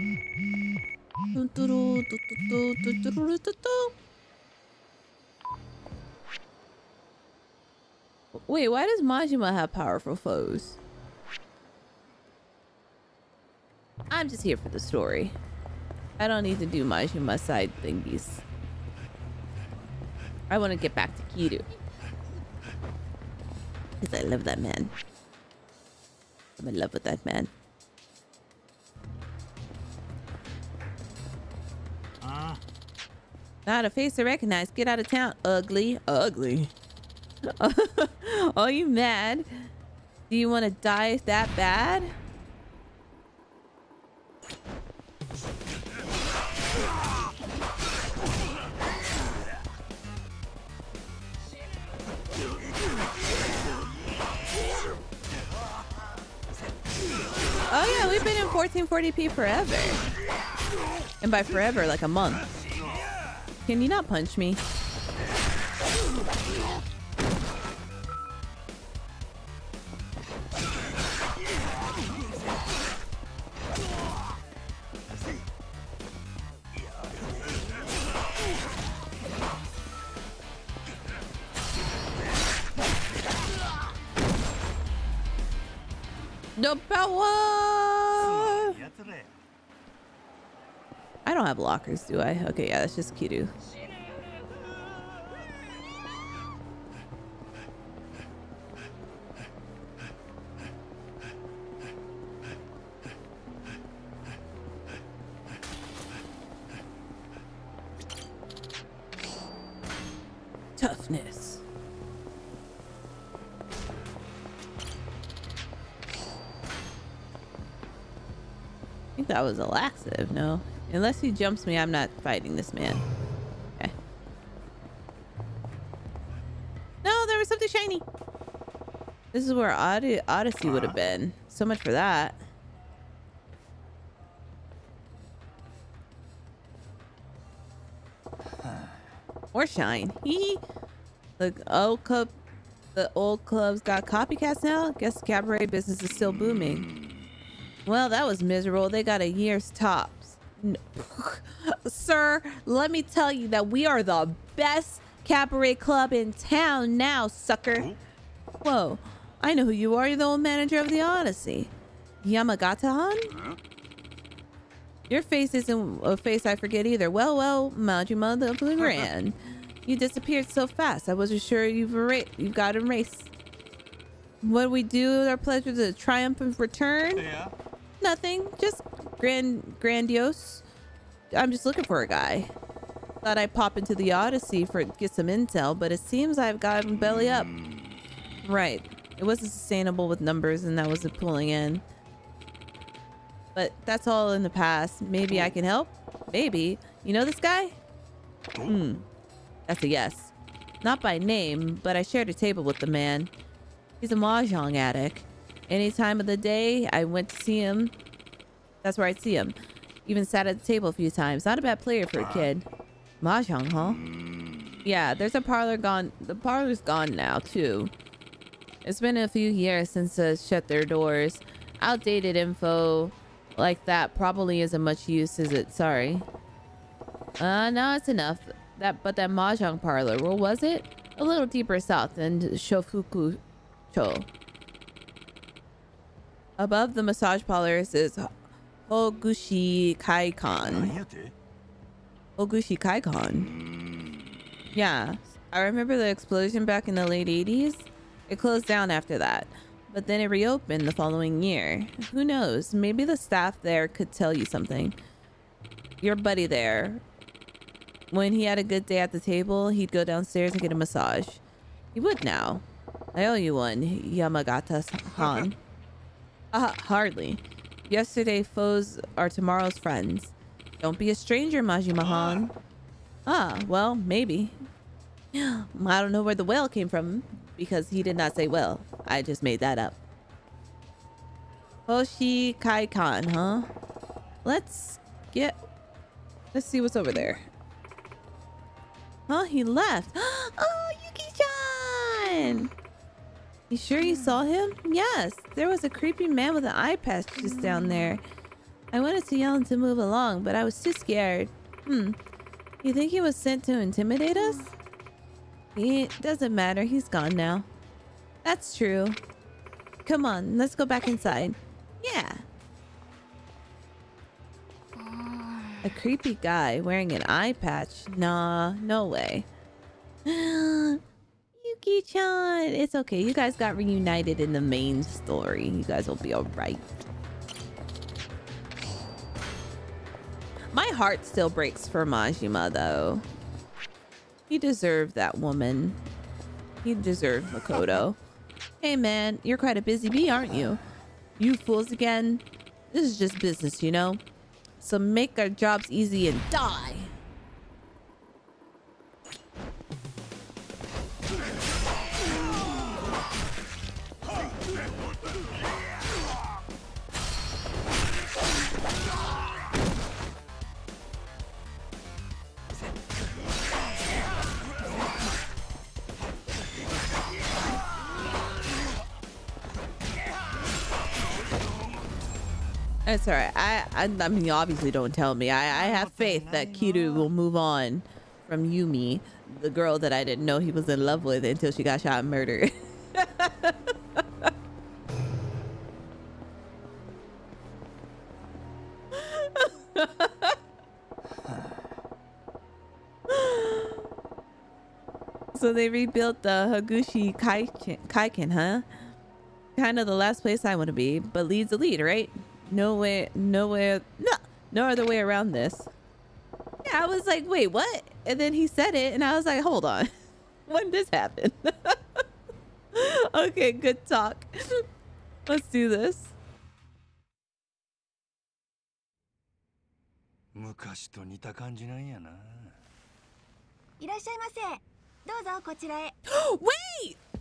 Wait, why does Majima have powerful foes? I'm just here for the story. I don't need to do Majima side thingies. I want to get back to Kiryu. Because I love that man. I'm in love with that man. Not a face to recognize. Get out of town, ugly. Ugly. Oh, you mad? Do you want to die that bad? Oh yeah, we've been in 1440p forever. And by forever, like a month. Can you not punch me? The power! I don't have lockers, do I? Okay, yeah, that's just Kiryu. Toughness. I think that was a laxative, no? Unless he jumps me, I'm not fighting this man. Okay. there was something shiny. This is where Odyssey would have been. So much for that. Or shine. The old clubs got copycats now. Guess the cabaret business is still booming. Well, that was miserable. They got a year's tops. Sir, let me tell you that we are the best cabaret club in town now, sucker. Whoa, I know who you are. You're the old manager of the Odyssey. Yamagata-han? Your face isn't a face I forget either. Well, Majima the Grand. You disappeared so fast. I wasn't sure you've got erased. What do we do with our pleasure to triumphant return? Yeah. Nothing. Just grandiose. I'm just looking for a guy. Thought I'd pop into the Odyssey get some intel, but it seems I've gotten belly up. Right. It wasn't sustainable with numbers, and that wasn't pulling in. But that's all in the past. Maybe I can help? Maybe. You know this guy? That's a yes. Not by name, but I shared a table with the man. He's a mahjong addict. Any time of the day I went to see him, that's where I'd see him. Even sat at the table a few times. Not a bad player for a kid. Mahjong, huh? Yeah, there's a parlor gone. The parlor's gone now, too. It's been a few years since shut their doors. Outdated info like that probably isn't much use, is it? Sorry. No, it's enough. But that mahjong parlor, where was it? A little deeper south than Shofuku-cho. Above the massage parlors is Hogushi Kaikon. Hogushi Kaikon. Yeah, I remember the explosion back in the late 80s. It closed down after that, but then it reopened the following year. Who knows? Maybe the staff there could tell you something. Your buddy there, when he had a good day at the table, he'd go downstairs and get a massage. He would now. I owe you one, Yamagata-san. Hardly. Yesterday foes are tomorrow's friends. Don't be a stranger, Majima-han. Well, maybe. I don't know where the whale came from, because he did not say well. I just made that up. Hoshi Kaikon, huh? Let's see what's over there. Huh? He left. Oh, Yuki-chan! You sure you saw him? Yes. There was a creepy man with an eye patch just down there. I wanted to yell him to move along, but I was too scared. You think he was sent to intimidate us? It doesn't matter. He's gone now. That's true. Come on, let's go back inside. Yeah. A creepy guy wearing an eye patch? Nah, no way. Yuki-chan! It's okay. You guys got reunited in the main story. You guys will be alright. My heart still breaks for Majima, though. He deserved that woman. He deserved Makoto. Hey, man, you're quite a busy bee, aren't you? You fools again. This is just business, you know? So make our jobs easy and die. It's alright. I mean, you obviously don't tell me. I have faith that Kiryu will move on from Yumi, the girl that I didn't know he was in love with until she got shot and murdered. So they rebuilt the Hogushi Kaiken, huh? Kind of the last place I want to be, but lead's a lead, right? No other way around this. Yeah, I was like, wait, what? And then he said it, and I was like, hold on. When did this happen? Okay, good talk. Let's do this. 昔と似た感じなんやな。 いらっしゃいませ。どうぞこちらへ。 Wait!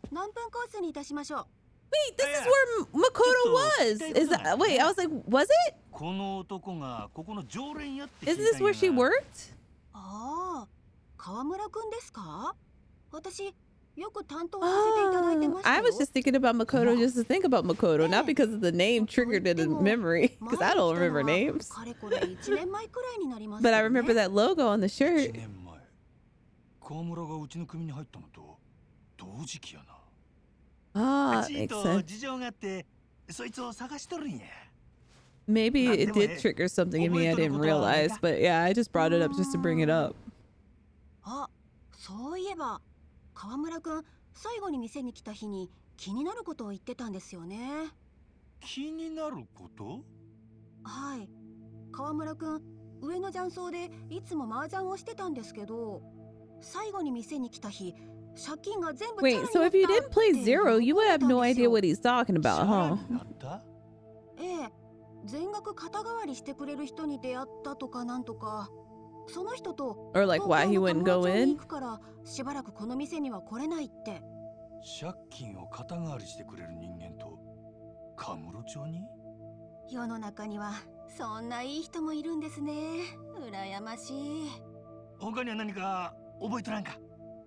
何分コースにいたしましょう。 Wait, this is where Makoto was. Is that wait? I was like, was it? この男がここの常連やって Isn't this where she worked? ああ、川村くんですか？私よく担当させていただいてましたよ。 I was just thinking about Makoto just to think about Makoto, not because of the name triggered it in memory, because I don't remember names. かれこれ1年前くらいになります But よ I ね。 remember that logo on the 1 shirt. 年前川村がうちの組に入ったのと同時期やな。 Ah, ち makes と sense. 事情があってそいつを探しとるんや。 Maybe it did trigger something in me I didn't realize, but yeah, I just brought it up just to bring it up. あ、そういえば川村くん最後に店に来た日に気になることを言ってたんですよね。 気になること？ はい、川村くん上の雀荘でいつも麻雀をしてたんですけど、最後に店に来た日借金が全部 Wait, so if you didn't play Zero, you would have no idea what he's talking about, huh? なった？ ええ、全額肩代わりしてくれる人に出会ったとかなんとか。その人と Or like why he wouldn't go in? 行くからしばらくこの店には来れないって。 借金を肩代わりしてくれる人間とカムロ町に？ 世の中にはそんないい人もいるんですね。羨ましい。 他には何か覚えとらんか？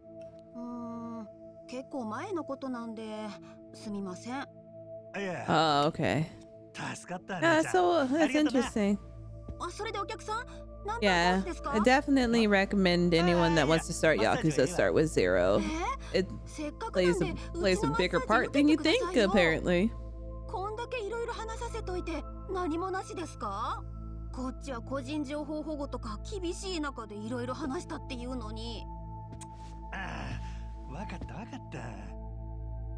結構前のことなんですみません。 いや、 Oh, okay. 助かったね。 Yeah, so that's interesting. あ、それでお客さん何分コー Yeah, スですか？ I definitely recommend anyone that wants to start Yakuza start with Zero. It せっかくなんで plays a bigger part than you think, apparently. こんだけいろいろ話させといて何もなしですか？こっちは個人情報保護とか厳しい中でいろいろ話したっていうのに。 ああ、わかったわかった。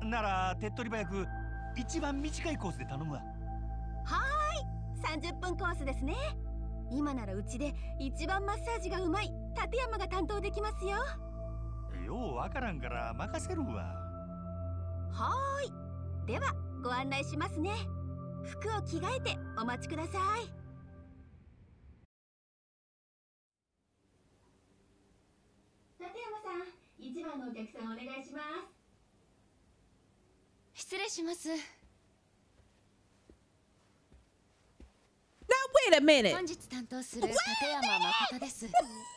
なら手っ取り早く一番短いコースで頼むわ。 はーい、30分コースですね。今ならうちで一番マッサージがうまい立山が担当できますよ。 ようわからんから任せるわ。 はーい、ではご案内しますね。服を着替えてお待ちください。立山さん、一番のお客さんお願いします。 失礼します。 Now wait a minute. 本日担当する立山誠です。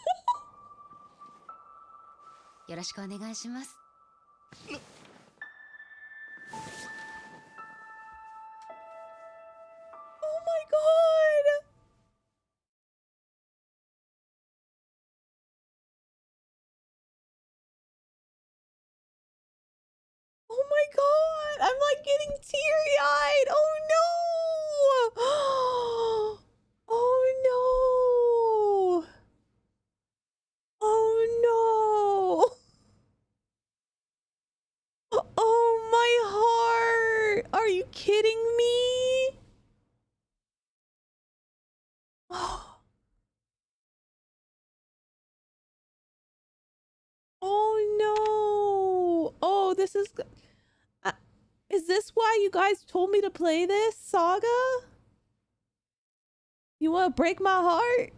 よろしくお願いします。 Oh my god. Oh my god. I'm like getting teary-eyed. Oh no. Oh no. Oh no. Oh my heart. Are you kidding me? Oh no. Oh, this is... is this why you guys told me to play this saga? You want to break my heart?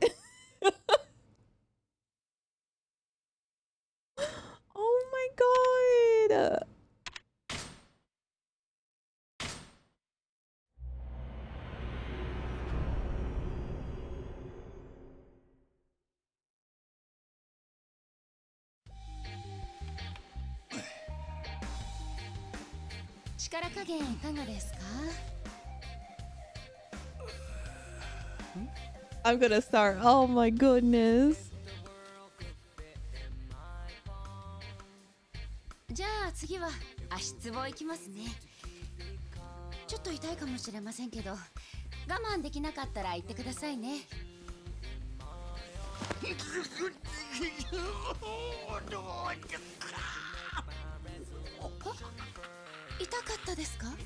Oh my god. I'm gonna start. Oh my goodness. じゃあ次は足つぼ行きますね。ちょっと痛いかもしれませんけど、我慢できなかったら言ってくださいね。痛かったですか？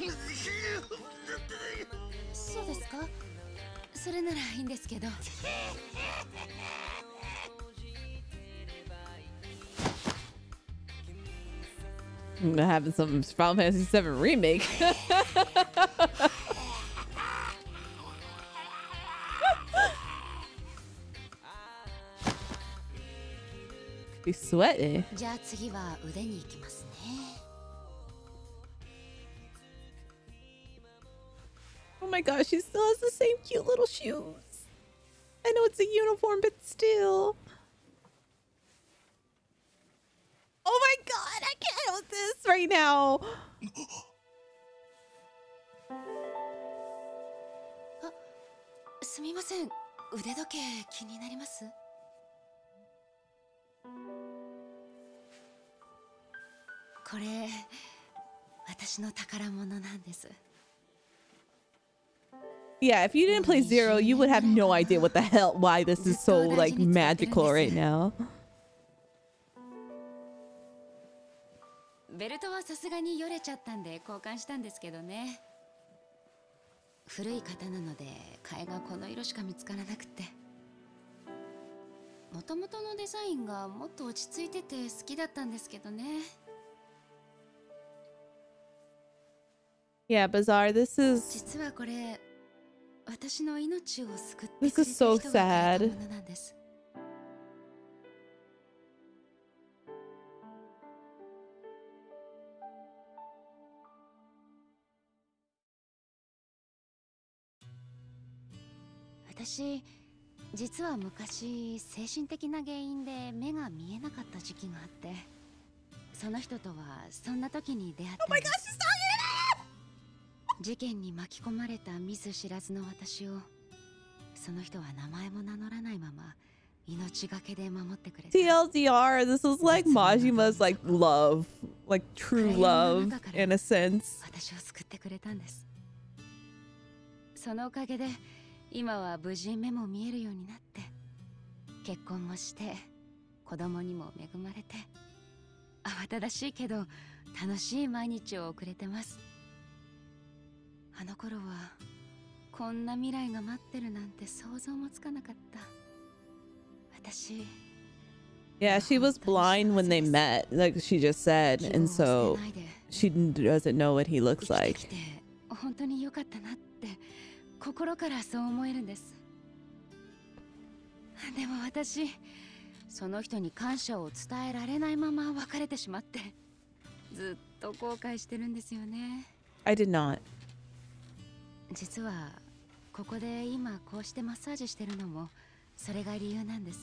そうですか？それならいいんですけど。 I'm gonna have some Final Fantasy VII remake. Be sweating. じゃあ次は腕に行きますね。 Oh my gosh, she still has the same cute little shoes. I know it's a uniform, but still. Oh my god, I can't with this right now. すみません、腕時計気になります？これ私の宝物なんです。 Yeah, if you didn't play Zero, you would have no idea what the hell, why this is so like magical right now. ベルトはさすがによれちゃったんで交換したんですけどね。古い型なので替えがこの色しか見つからなくて。もともとのデザインがもっと落ち着いてて好きだったんですけどね。 Yeah, Bazaar, this is 実はこれ私の命を救って this くれ is た so 人がくれ sad. たものなんです。 私実は昔精神的な原因で目が見えなかった時期があって、その人とはそんな時に出会ったんです。事件に巻き込まれた見ず知らずの私をその人は名前も名乗らないまま命がけで守ってくれた。 TLDR, this is like Majima's like love, like true love in a sense. 私を救ってくれたんです。そのおかげで今は無事目も見えるようになって、結婚もして子供にも恵まれて、慌ただしいけど楽しい毎日を送れてます。あの頃はこんな未来が待ってるなんて想像もつかなかった。私 Yeah, she was blind when they met, like she just said, and so she doesn't know what he looks like. 生きてきて本当に良かったなって心からそう思えるんです。でも私その人に感謝を伝えられないまま別れてしまって、ずっと後悔してるんですよね。 I did not. 実はここで今こうしてマッサージしてるのもそれが理由なんです。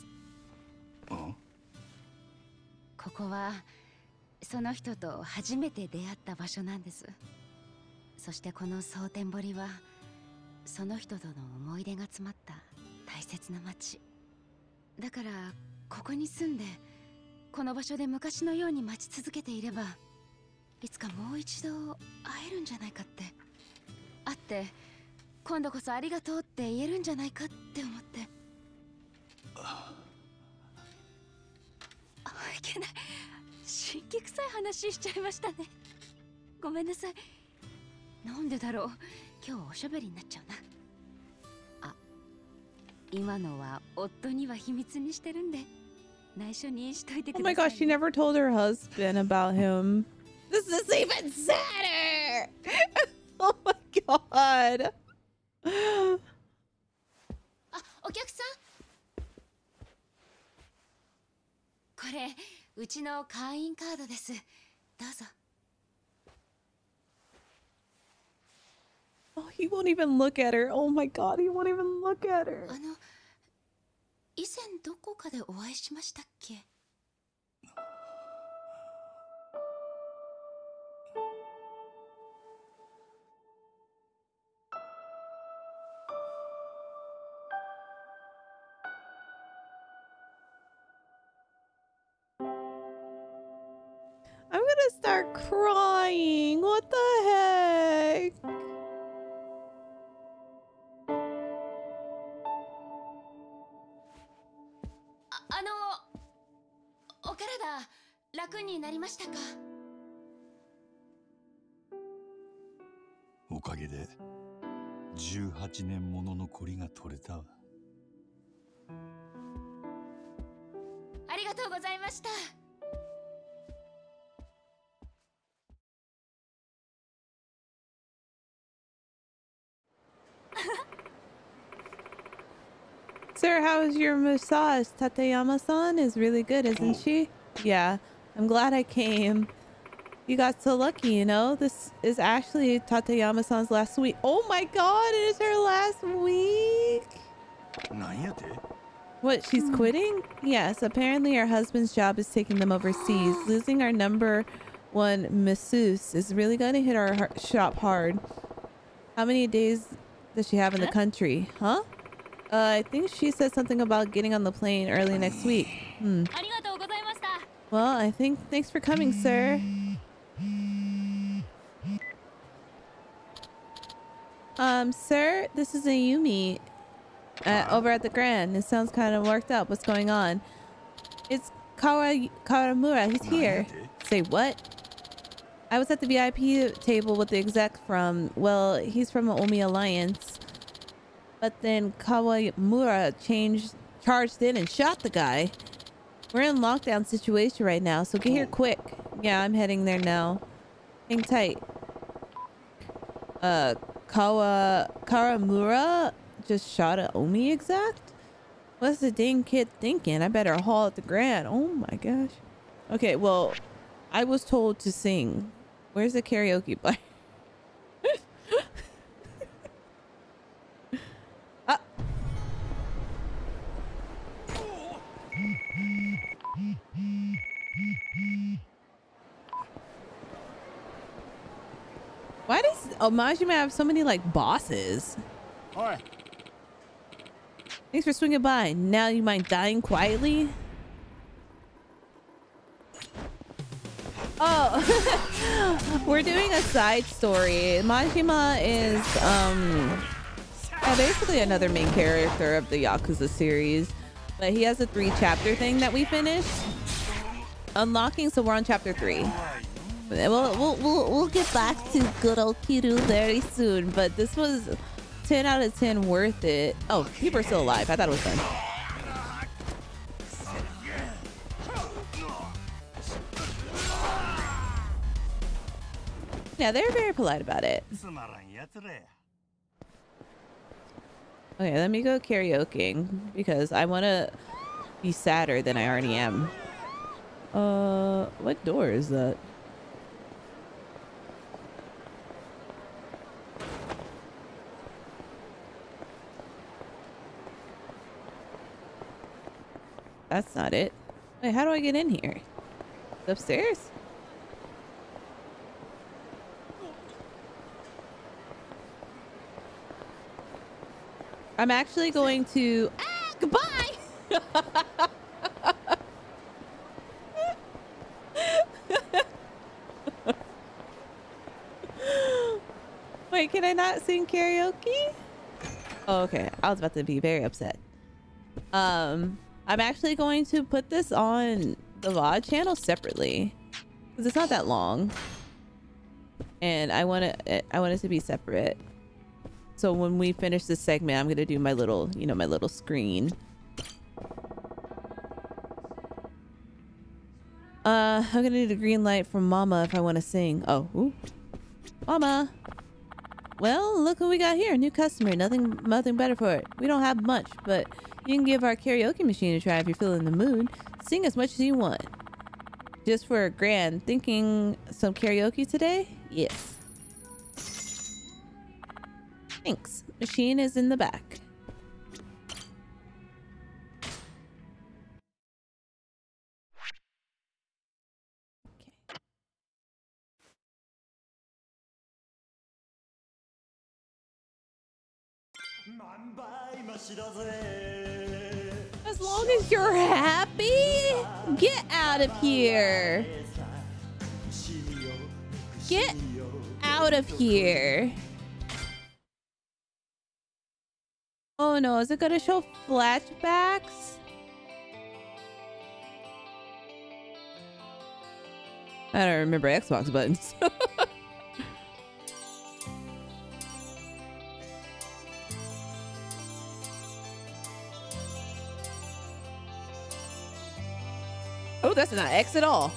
ここはその人と初めて出会った場所なんです。そしてこの蒼天堀はその人との思い出が詰まった大切な街だから、ここに住んでこの場所で昔のように待ち続けていれば、いつかもう一度会えるんじゃないかって、会って今度こそありがとうって言えるんじゃないかって思って。いけない、神経臭い話しちゃいましたね。ごめんなさい。なんでだろう、今日おしゃべりになっちゃうな。あ、今のは夫には秘密にしてるんで内緒にしといてください。 Oh my gosh, she never told her husband about him. This is even sadder. Oh my god. あ、お客さん、これうちの会員カードです。どうぞ。 Oh, he won't even look at her. Oh my god, he won't even look at her. 以前どこかでお会いしましたっけ？ I'm gonna start crying. What the heck? お体楽になりましたか？ おかげで18年もののコリが取れたわ。 ありがとうございました。 Sir, how is your massage? Tateyama-san is really good, isn't she? Yeah, I'm glad I came. You got so lucky, you know? This is actually Tateyama-san's last week. Oh my god, it is her last week! What, she's quitting? Yes, apparently her husband's job is taking them overseas. Losing our number one masseuse is really going to hit our shop hard. How many days does she have in the country? Huh? I think she said something about getting on the plane early next week. Well, I think thanks for coming, sir. Sir, this is Ayumi over at the Grand. It sounds kind of worked up. What's going on? It's Kawamura. He's here. Say what? I was at the VIP table with the exec from, well, he's from the Omi Alliance. But then Kawamura charged in and shot the guy. We're in lockdown situation right now, so get here quick. Yeah, I'm heading there now. Hang tight. Kawamura just shot at Omi exact? What's the dang kid thinking? I better haul at the Grand. Oh my gosh. Okay, well, I was told to sing. Where's the karaoke bar? Why does Majima have so many like bosses? Alright. Thanks for swinging by. Now you mind dying quietly? Oh, we're doing a side story. Majima is basically another main character of the Yakuza series, but he has a 3-chapter thing that we finished unlocking, so we're on chapter 3. We'll get back to good old Kiru very soon, but this was 10 out of 10 worth it. Oh, people are still alive. I thought it was done. Yeah, they're very polite about it. Okay, let me go karaoke because I want to be sadder than I already am. What door is that? That's not it. Wait, how do I get in here? It's upstairs? I'm actually going to... Ah, goodbye! Wait, can I not sing karaoke? Oh, okay. I was about to be very upset. I'm actually going to put this on the VOD channel separately because it's not that long, and I want it to be separate. So when we finish this segment, I'm gonna do my little, you know, my little screen. I'm gonna need a green light from Mama if I want to sing. Oh, ooh. Mama. Well, look who we got here. New customer. Nothing better for it. We don't have much, but you can give our karaoke machine a try if you're feeling the mood. Sing as much as you want. Just for a grand. Thinking some karaoke today? Yes. Thanks. Machine is in the back. As long as you're happy, get out of here. Get out of here. Oh no, is it gonna show flashbacks? I don't remember Xbox buttons. Oh, that's not X at all.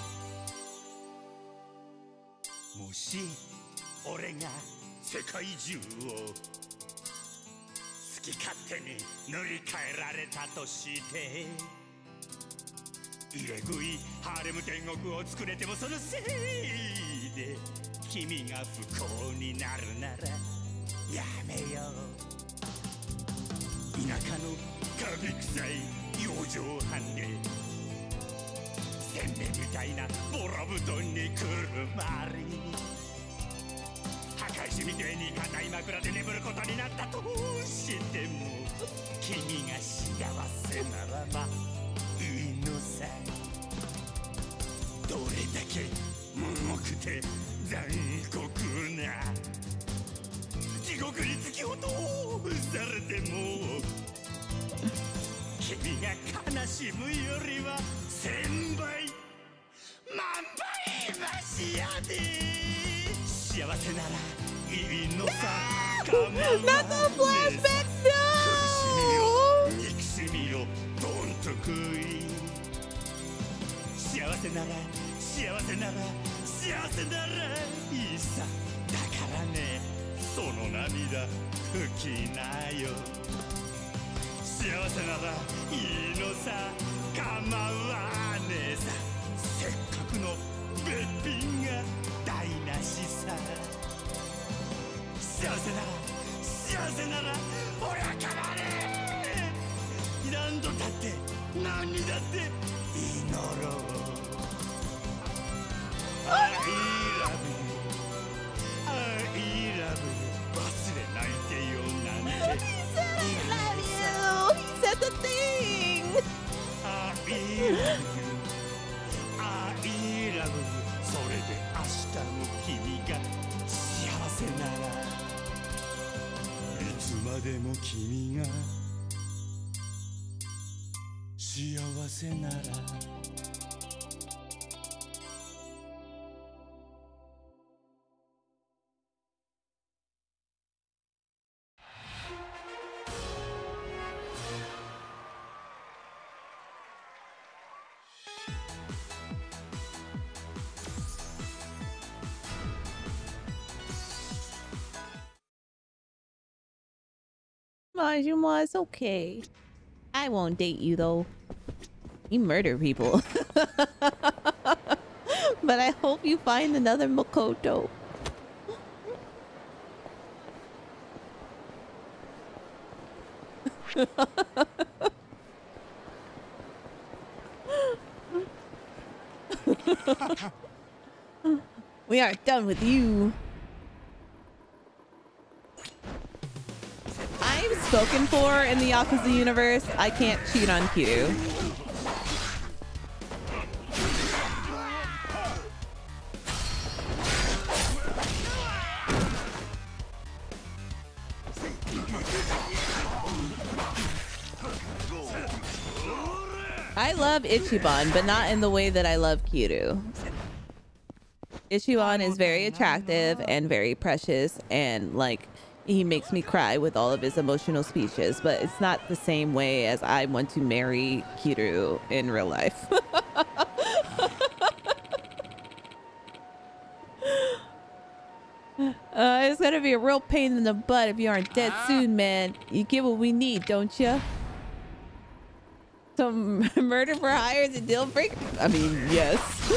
で君が不幸になるならやめよう。田舎のカビ臭い洋上藩でせんべいみたいなボロ布団にくるまり破壊しみてえに硬い枕で眠ることになったとしても君が幸せならばいいのさ。どれだけ重くて残酷な地獄に突き落とされても君が悲しむよりは1000倍万倍マシやで。幸せならいいのさ。構わねえさ。苦しみよ憎しみよどんと食い。幸せなら幸せなら幸せならいいさ。だからねその涙拭きなよ。幸せならいいのさ。構わねえさ。せっかくのべっぴんが台無しさ。幸せなら幸せなら俺は構わねえ。何度だって何にだって祈ろう。I love you I love you 忘れないでよなんて。 He said the thing. I love you I love you それで明日も君が幸せならいつまでも君が幸せなら。 Majima, it's okay. I won't date you though. You murder people. But I hope you find another Makoto. We aren't done with you. I'm spoken for in the Yakuza universe. I can't cheat on Kiryu. I love Ichiban, but not in the way that I love Kiryu. Ichiban is very attractive and very precious, and like he makes me cry with all of his emotional speeches, but it's not the same way as I want to marry Kiryu in real life. It's gonna be a real pain in the butt if you aren't dead soon, man. You get what we need, don't you? So murder for hire is a deal breaker? I mean, yes.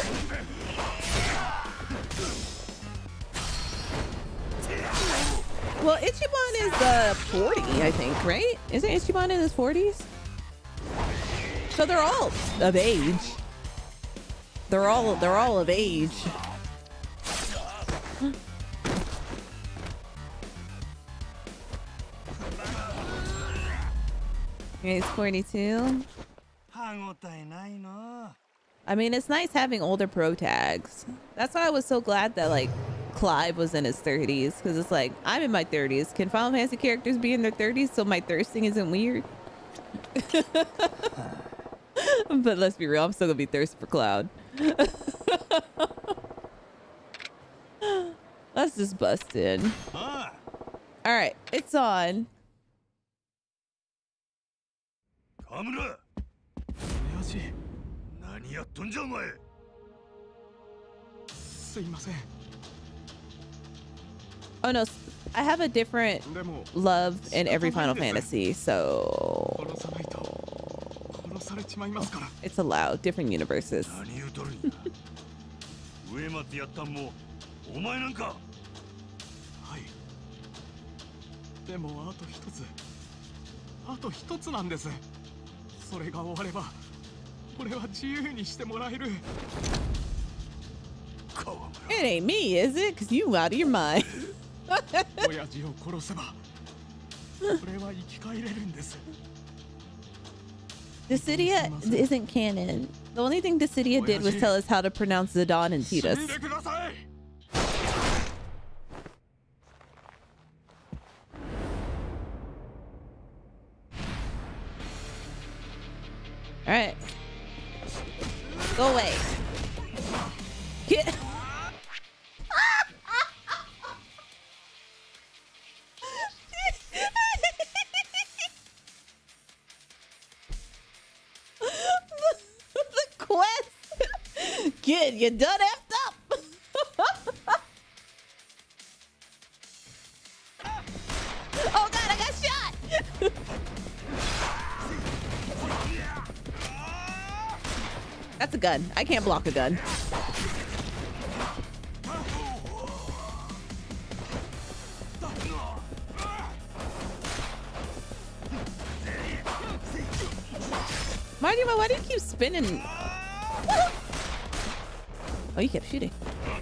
Well, Ichiban is 40, I think, right? Isn't Ichiban in his 40s? So they're all of age. They're all of age. He's 42. I mean, it's nice having older pro tags. That's why I was so glad that like Clive was in his 30s, because it's like, I'm in my 30s. Can Final Fantasy characters be in their 30s so my thirsting isn't weird? But let's be real, I'm still gonna be thirsty for Cloud. Let's just bust in. All right, it's on. Oh no, I have a different love in every Final Fantasy, so it's allowed. Different universes. お前なんか。 はい。でもあと一つなんです。それが終われば俺は自由にしてもらえる。 It ain't me, is it? Cause you out of your mind. 親父を殺せば俺は生き返れるんです。 Dissidia isn't canon. The only thing Dissidia did was tell us how to pronounce Zidane and Titus. All right. Go away. Get. The quest. Kid, you done effed up. Oh god, I got shot. That's a gun. I can't block a gun. Majima, why do you keep spinning? Oh, you kept shooting.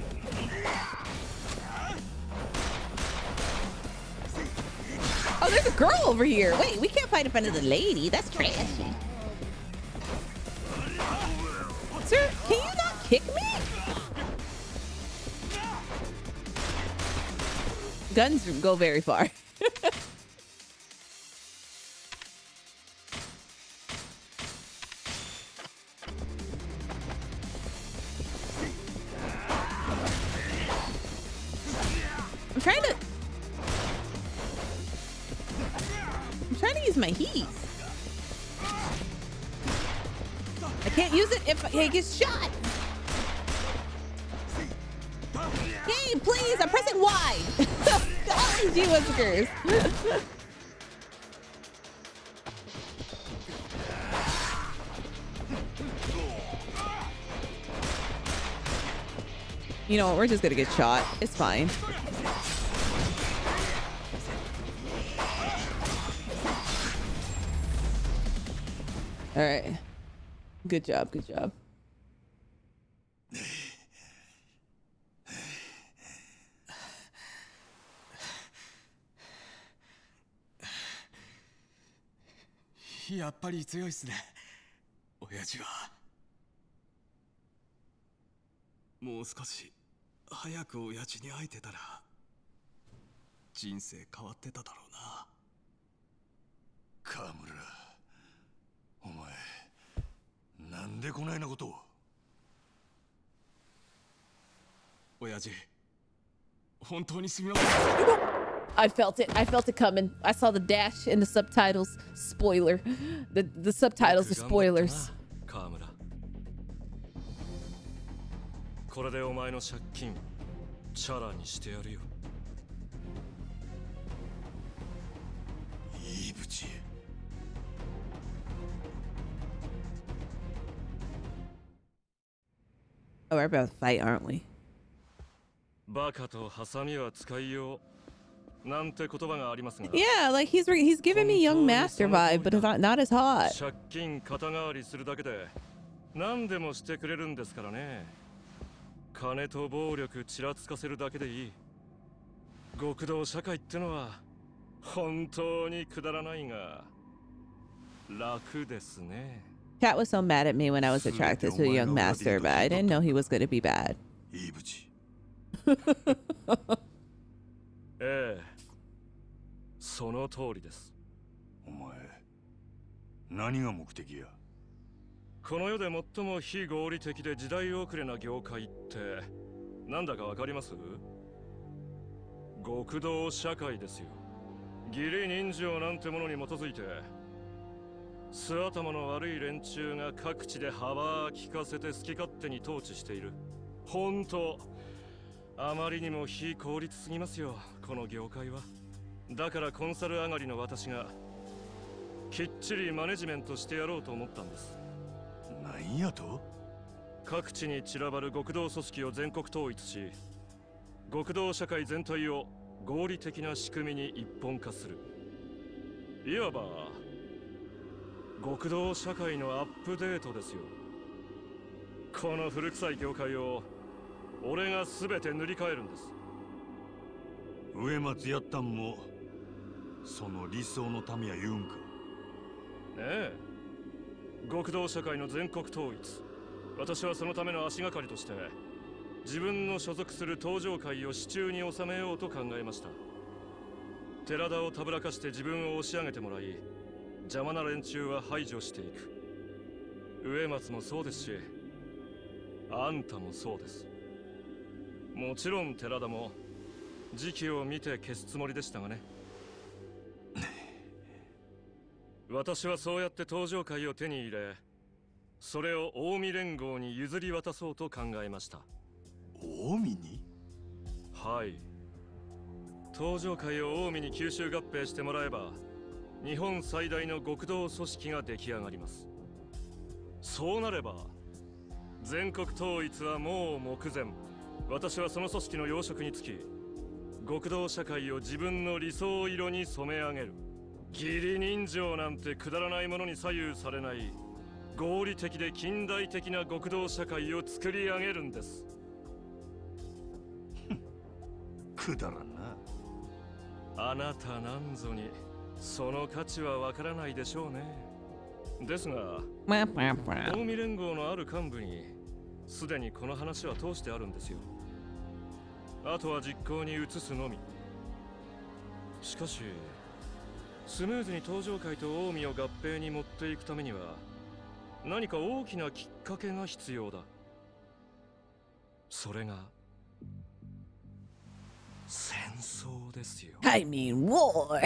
Oh, there's a girl over here. Wait, we can't fight in front of the lady. That's trashy. Sir, can you not kick me? Guns go very far. I'm trying to use my heat. I can't use it if I get shot. Hey, please, I'm pressing Y. All these G-Whiskers. You know what? We're just gonna get shot. It's fine. All right. Good job. Good job. やっぱり強いっすね、親父は。もう少し早く親父に会えてたら人生変わってただろうな。 河村、お前なんでこないなことを。 親父、本当にすみません。 I felt it. I felt it coming. I saw the dash in the subtitles. Spoiler. The subtitles are spoilers. 河村、これでお前の借金チャラにしてやるよ。 いいぶち。 Oh, we're about to fight, aren't we? バカとハサミは使いよう。なんて言葉がありますが。 Yeah, like he's giving me young master vibe, but not as hot. 借金肩代わりするだけで何でもしてくれるんですからね。金と暴力ちらつかせるだけでいい。極道社会ってのは本当にくだらないが楽ですね。 Cat was so mad at me when I was attracted to a young master, but I didn't know he was going to be bad. いいぶち。 ええ、その通りです。 お前何が目的や。 この世で最も非合理的で時代遅れな業界ってなんだかわかります？極道社会ですよ。義理人情なんてものに基づいて素頭の悪い連中が各地で幅利かせて好き勝手に統治している。本当あまりにも非効率すぎますよ、この業界は。だからコンサル上がりの私がきっちりマネジメントしてやろうと思ったんです。 なんやと？ 各地に散らばる極道組織を全国統一し、 極道社会全体を合理的な仕組みに一本化する。いわば極道社会のアップデートですよ。この古臭い業界を俺が全て塗り替えるんです。 植松やったんもその理想のためや言うんか。 ええ、極道社会の全国統一、私はそのための足がかりとして自分の所属する登場界を手中に収めようと考えました。寺田をたぶらかして自分を押し上げてもらい、邪魔な連中は排除していく。植松もそうですし、あんたもそうです。もちろん寺田も時期を見て消すつもりでしたがね。私はそうやって登場界を手に入れ、それを近江連合に譲り渡そうと考えました。 近江に？ はい。登場界を近江に吸収合併してもらえば、日本最大の極道組織が出来上がります。そうなれば全国統一はもう目前。私はその組織の要職につき、極道社会を自分の理想色に染め上げる。義理人情なんてくだらないものに左右されない合理的で近代的な極道社会を作り上げるんです。 くだらんな。 あなたなんぞにその価値はわからないでしょうね。ですが近江連合のある幹部にすでにこの話は通してあるんですよ。あとは実行に移すのみ。しかしスムーズに登場界と近江を合併に持っていくためには何か大きなきっかけが必要だ。それが戦争ですよ。 I mean war.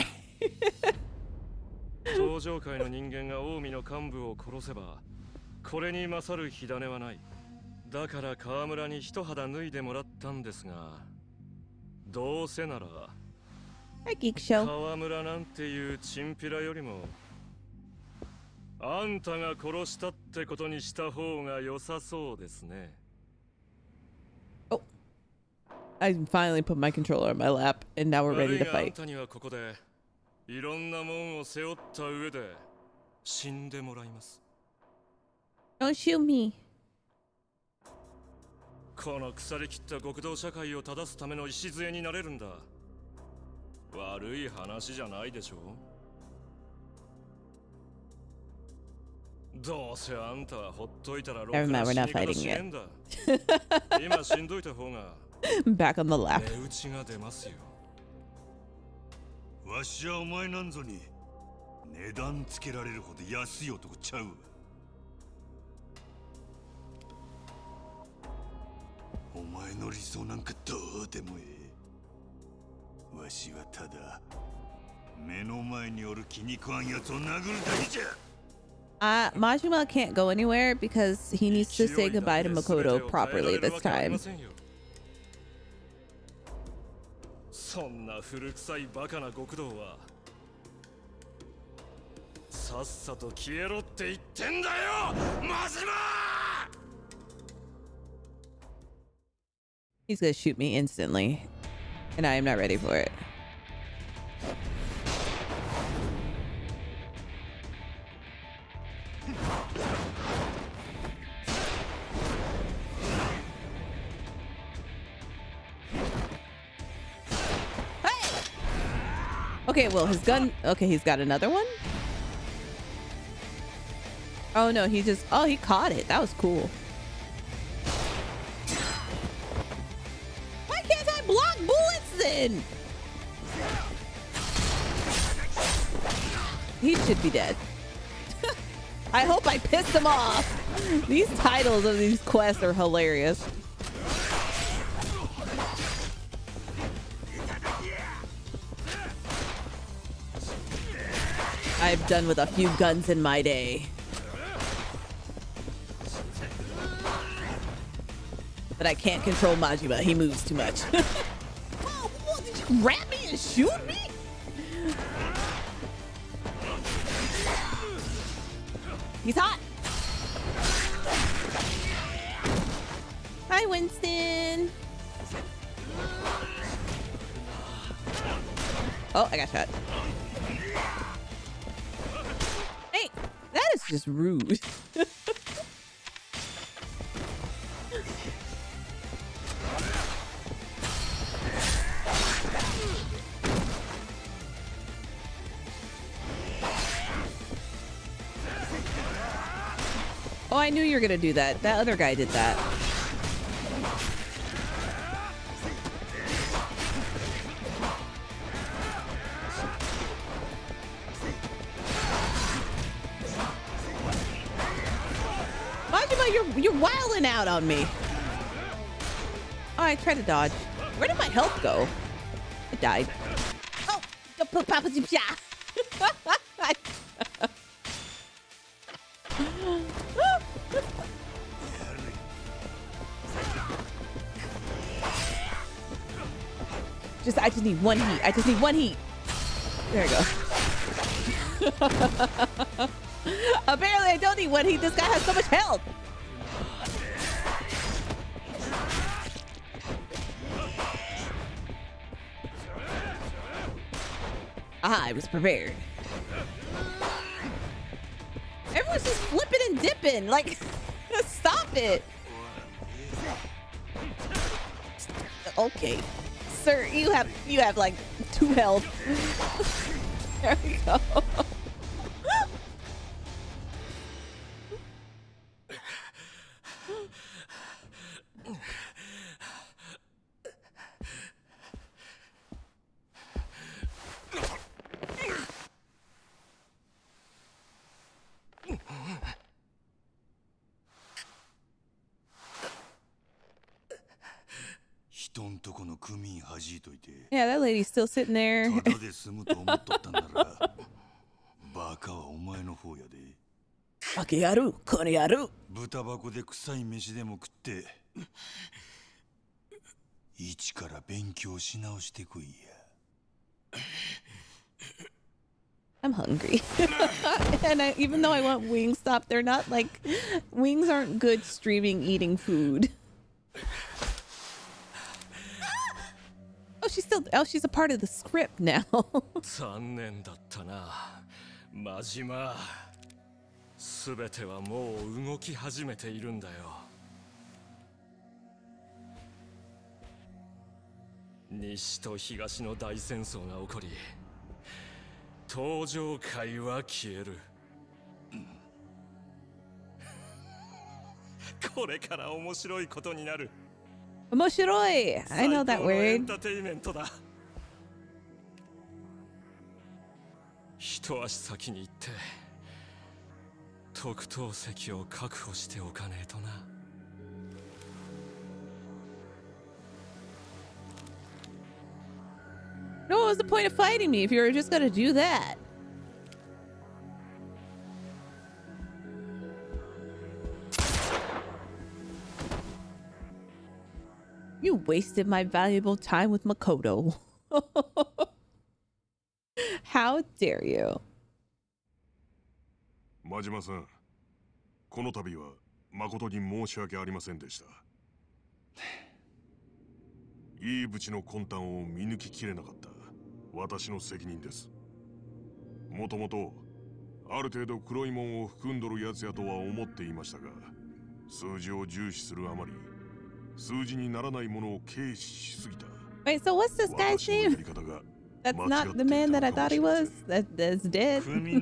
登場界の人間が近江の幹部を殺せばこれに勝る火種はない。だから河村に一肌脱いでもらったんですが、どうせなら河村なんていうチンピラよりもあんたが殺したってことにした方が良さそうですね。 Oh, I finally put my controller on my lap and now we're ready to fight. あんたにはここでいろんなもんを背負った上で死んでもらいます。 Don't shoot me. この腐りきった極道社会を正すための礎になれるんだ。悪い話じゃないでしょう。どうせあんたはほっといたらろくな死に方しねえんだ。今しんどいた方が Back on the lap. 値打ちが出ますよ。 わしはお前なんぞに値段つけられるほど安い男ちゃうわ。お前の理想なんかどうでもええ。わしはただ目の前におる気に食わんやつを殴るだけじゃ。 Majima can't go anywhere because he needs to say goodbye to Makoto properly this time. そんな古臭いバカな極道はさっさと消えろって言ってんだよ、マジマ ！He's gonna shoot me instantly, and I am not ready for it. Okay, well, his gun... Okay, he's got another one? Oh, no, he just... Oh, he caught it. That was cool. Why can't I block bullets then? He should be dead. I hope I pissed him off. These titles of these quests are hilarious. I've done with a few guns in my day. But I can't control Majima. He moves too much. Oh, what, did you grab me and shoot me? He's hot. Hi, Winston. Oh, I got shot. Hey, that is just rude. Oh, I knew you were gonna do that. That other guy did that. Majima, you're wilding out on me. Oh, I tried to dodge. Where did my health go? I died. Oh, I just need one heat. I just need one heat. There we go. Apparently I don't need one heat. This guy has so much health. I was prepared. Everyone's just flipping and dipping. Like, stop it. Okay. Sir, you have like 2 health. There we go. Yeah, that lady's still sitting there. I'm hungry. And even though I want Wingstop, they're not like, wings aren't good streaming eating food. Oh, she's a part of the script now. Majima, すべてはもう動き始めているんだよ。西と東の大戦争が起こり、登場界は消える。これから面白いことになる。 面白い。I know that word. エンターテイメントだ。一足先に行って、特等席を確保しておかねえとな。 No, what was the point of fighting me if you were just gonna do that? You wasted my valuable time with Makoto. How dare you? 真島さん、この度は誠に申し訳ありませんでした。イーブチの魂胆を見抜ききれなかった私の責任です。もともとある程度黒いもんを含んどるやつやとは思っていましたが、数字を重視するあまり数字にならないものを軽視しすぎた。 Wait, so what's this guy's name? That's not the man that I thought he was. That's dead. Wait,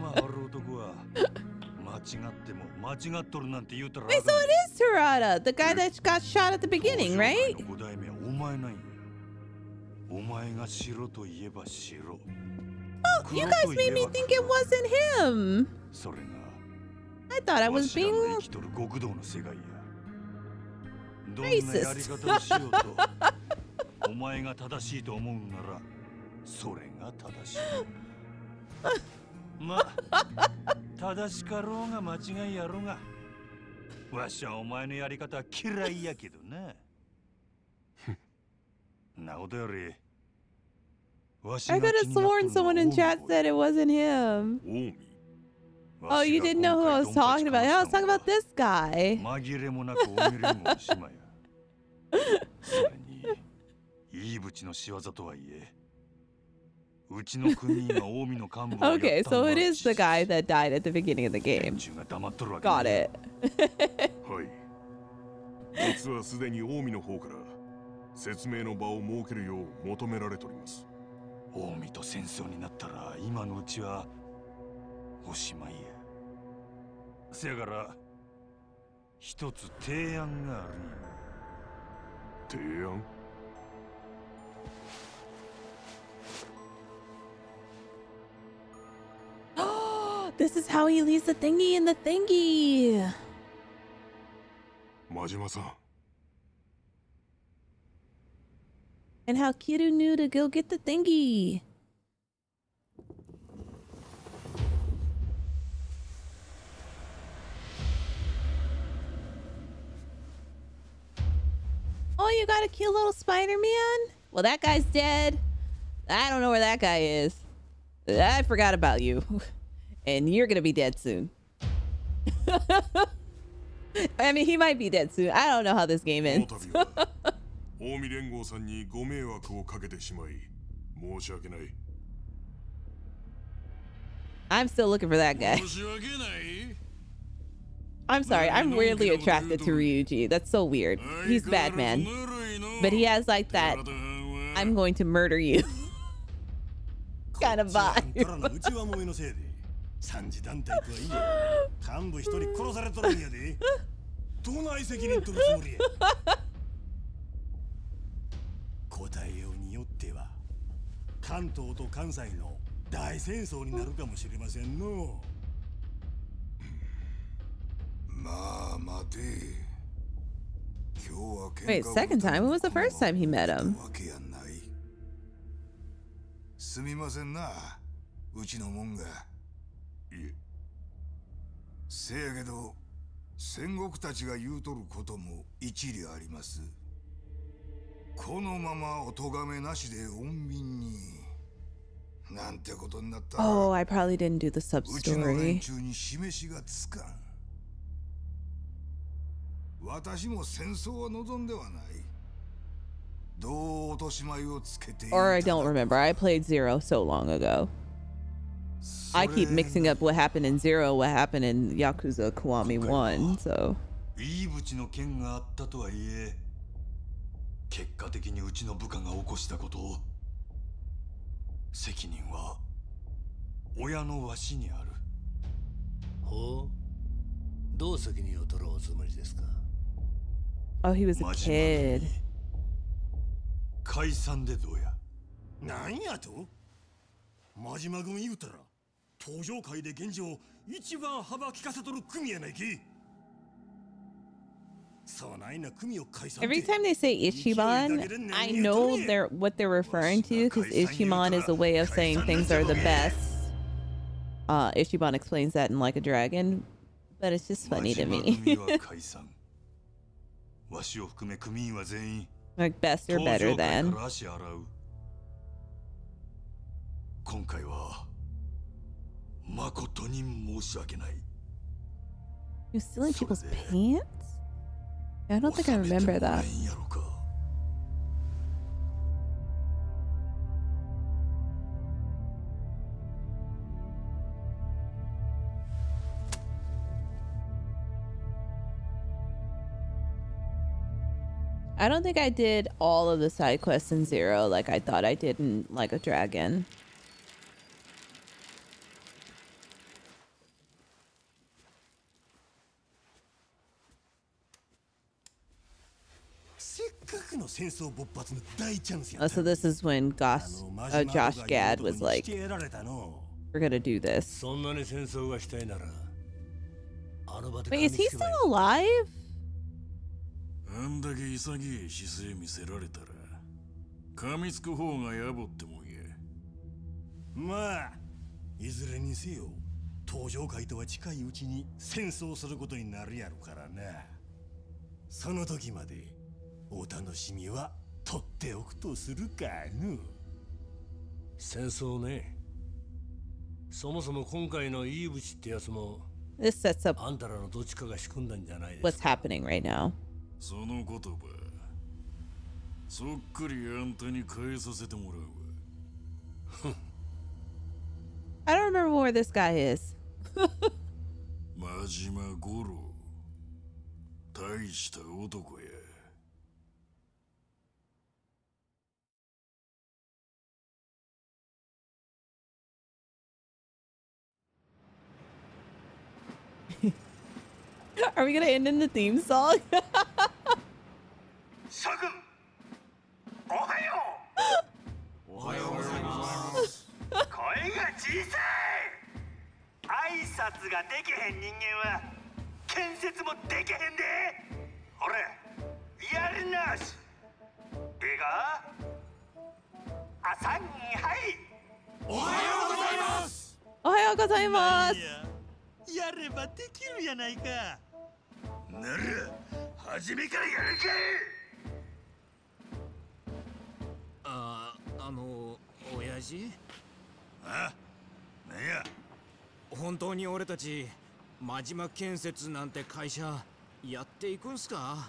so it is Terada, the guy that got shot at the beginning, right? Oh, you guys made me think it wasn't him. I thought I was being racist. それが正しい。まあ、正しかろうが間違いやろうが、わしはお前のやり方は嫌いやけどな。なことより、 I could have sworn someone in chat said it wasn't him. Oh, you didn't know who I was talking about. I was talking about this guy. 紛れもなくお見れもしまや。それに、イーブチの仕業とはいえ。 Okay, so it is the guy that died at the beginning of the game. Got it. はい。実はすでに近江の方から説明の場を設けるよう求められております。 近江と戦争になったら今のうちはおしまいや。せやから一つ提案があるんや。 提案 ？This is how he leaves the thingy in the thingy. Majima-san. And how Kiru knew to go get the thingy. Oh, you gotta kill little Spider-Man? Well, that guy's dead. I don't know where that guy is. I forgot about you. And you're gonna be dead soon. I mean, he might be dead soon. I don't know how this game ends. I'm still looking for that guy. I'm sorry, I'm weirdly attracted to Ryuji. That's so weird. He's bad, man. But he has like that, I'm going to murder you kind of vibe. 三次団体とはいえ幹部一人殺されとるんやで。どない責任取るつもりや。答えようによっては関東と関西の大戦争になるかもしれませんの。 まあ待て。今日は Wait, second time? When was the first time he met him? すみませんな、うちのもんが。せやけど戦国たちが言うとることも一理あります。このままお咎めなしで穏便になんてことになったら、 Oh, I probably didn't do the sub うちの連 story. 中に示しがつかん。私も戦争は望んではない。どう落とし前をつけていた Or I don't remember. I played Zero so long ago. I keep mixing up what happened in Zero, what happened in Yakuza Kiwami 1, so. いいぶちの剣があったとはいえ、結果的にうちの部下が起こしたことを、責任は親のわしにある。 ほう、どう責任を取るおつもりですか。 Oh, he was a kid. 解散でどうや。 なんやと？真島組言うたら登場会で現状一番幅利かせとる組やないき。そうないな組を解散。 Every time they say Ichiban, I know what they're referring to because Ichiban is a way of saying things are the best. Ichiban explains that in Like a Dragon, but it's just funny to me. わしを含め組員は全員 Like best or better than. 今回は誠に申し訳ない。 He was stealing people's pants? I don't think I remember that. I don't think I did all of the side quests in Zero like I thought I did in Like a Dragon. Oh, so this is when Josh Gad was like, we're gonna do this. Wait, is he still alive? あんだけ潔い姿勢見せられたら噛みつく方が野暮ってもんや。 まあいずれにせよ登場会とは近いうちに戦争することになるやろからな。その時までお楽しみは取っておくとするかの。戦争ね。そもそも今回のイーブチってやつも This sets up あんたらのどっちかが仕組んだんじゃないですか。 what's happening right now. その言葉そっくりあんたに変えさせてもらうわ。 I don't remember where this guy is. 真島五郎、大した男や。 Are we gonna end in the theme song? 諸君、おはよう。おはようございます。声が小さい。挨拶ができへん人間は建設もできへんで。ほら、やるなし。いいか？朝にはい。おはようございます。 おはようございます。 やればできるやないか。なら初めからやるかい。 親父？ あ、なんや。 本当に俺たち真島建設なんて会社やっていくんすか？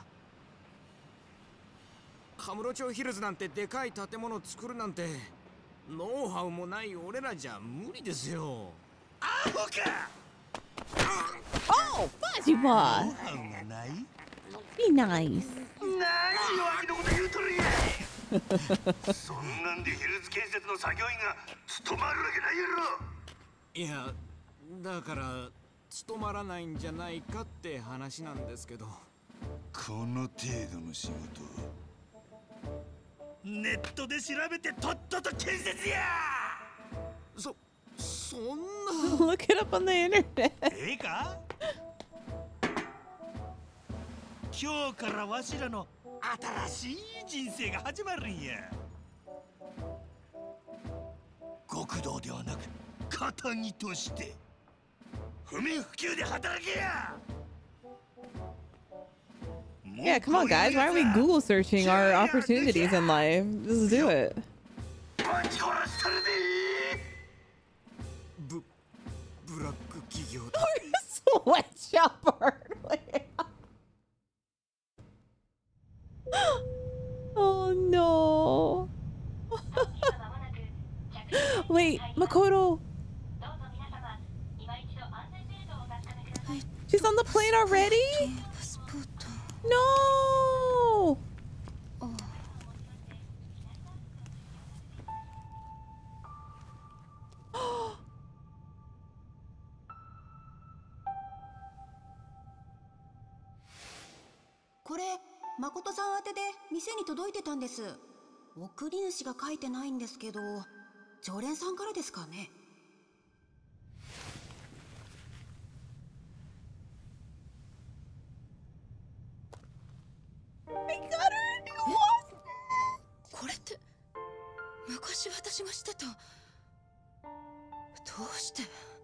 カムロ町ヒルズなんてでかい建物作るなんてノウハウもない俺らじゃ無理ですよ。 アホか。 Oh, Majima! ノウハウがない？ Be nice. 何弱気のこと言うとるんや。そんなんでヒルズ建設の作業員が務まるわけないやろ。 いや、だから務まらないんじゃないかって話なんですけど。 この程度の仕事ネットで調べてとっとと建設や。 そんな。 Look it up on the internet. ええか？今日からわしらの新しい人生が始まるんや。極道ではなく肩着として不眠不休で働けや。 Yeah, come on, guys. Why are we Google searching our opportunities in life? Just do it. ぶち殺したるで。 ブラック企業。 Sweatshopper. Oh no. Wait, Makoto. She's on the plane already? No. これ誠さん宛てで店に届いてたんです。送り主が書いてないんですけど、常連さんからですかね。 これって昔私がしてた。どうして？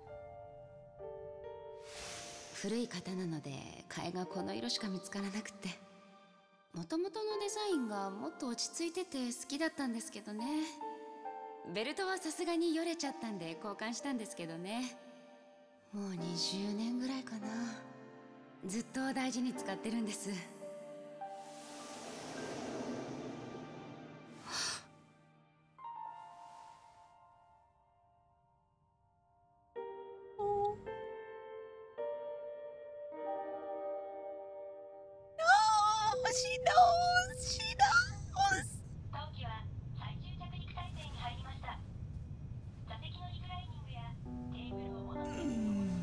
古い型なので替えがこの色しか見つからなくて、元々のデザインがもっと落ち着いてて好きだったんですけどね。ベルトはさすがによれちゃったんで交換したんですけどね。もう20年ぐらいかな。ずっと大事に使ってるんです。 She knows. She knows. 当機は最終着陸態勢に入りました。座席のリクライニングやテーブルを戻して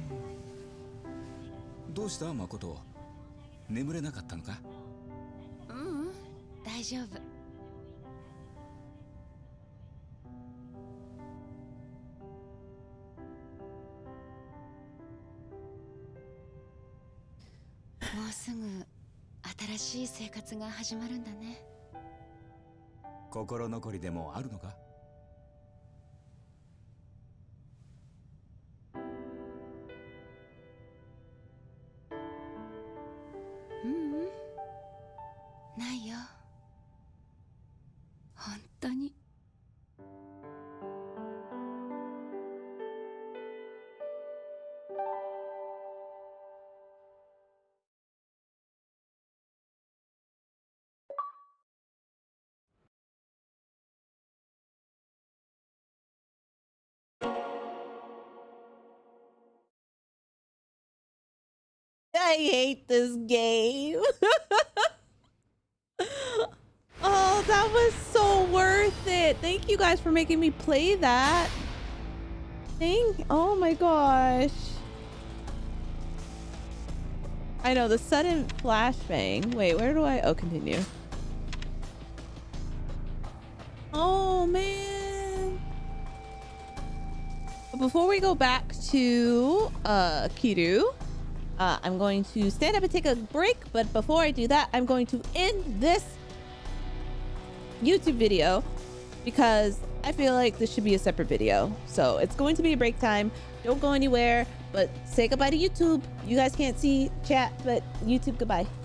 どうした誠？眠れなかったのか？ ううん、大丈夫。もうすぐ新しい生活が始まるんだね。 心残りでもあるのか？ ううん、ないよ。本当に。 I hate this game. Oh, that was so worth it. Thank you guys for making me play that. Oh my gosh. I know, the sudden flashbang. Wait, where do I... Oh, continue. Oh, man. But before we go back to Kiru, I'm going to stand up and take a break. But before I do that, I'm going to end this YouTube video because I feel like this should be a separate video. So it's going to be a break time. Don't go anywhere, but say goodbye to YouTube. You guys can't see chat, but YouTube, goodbye.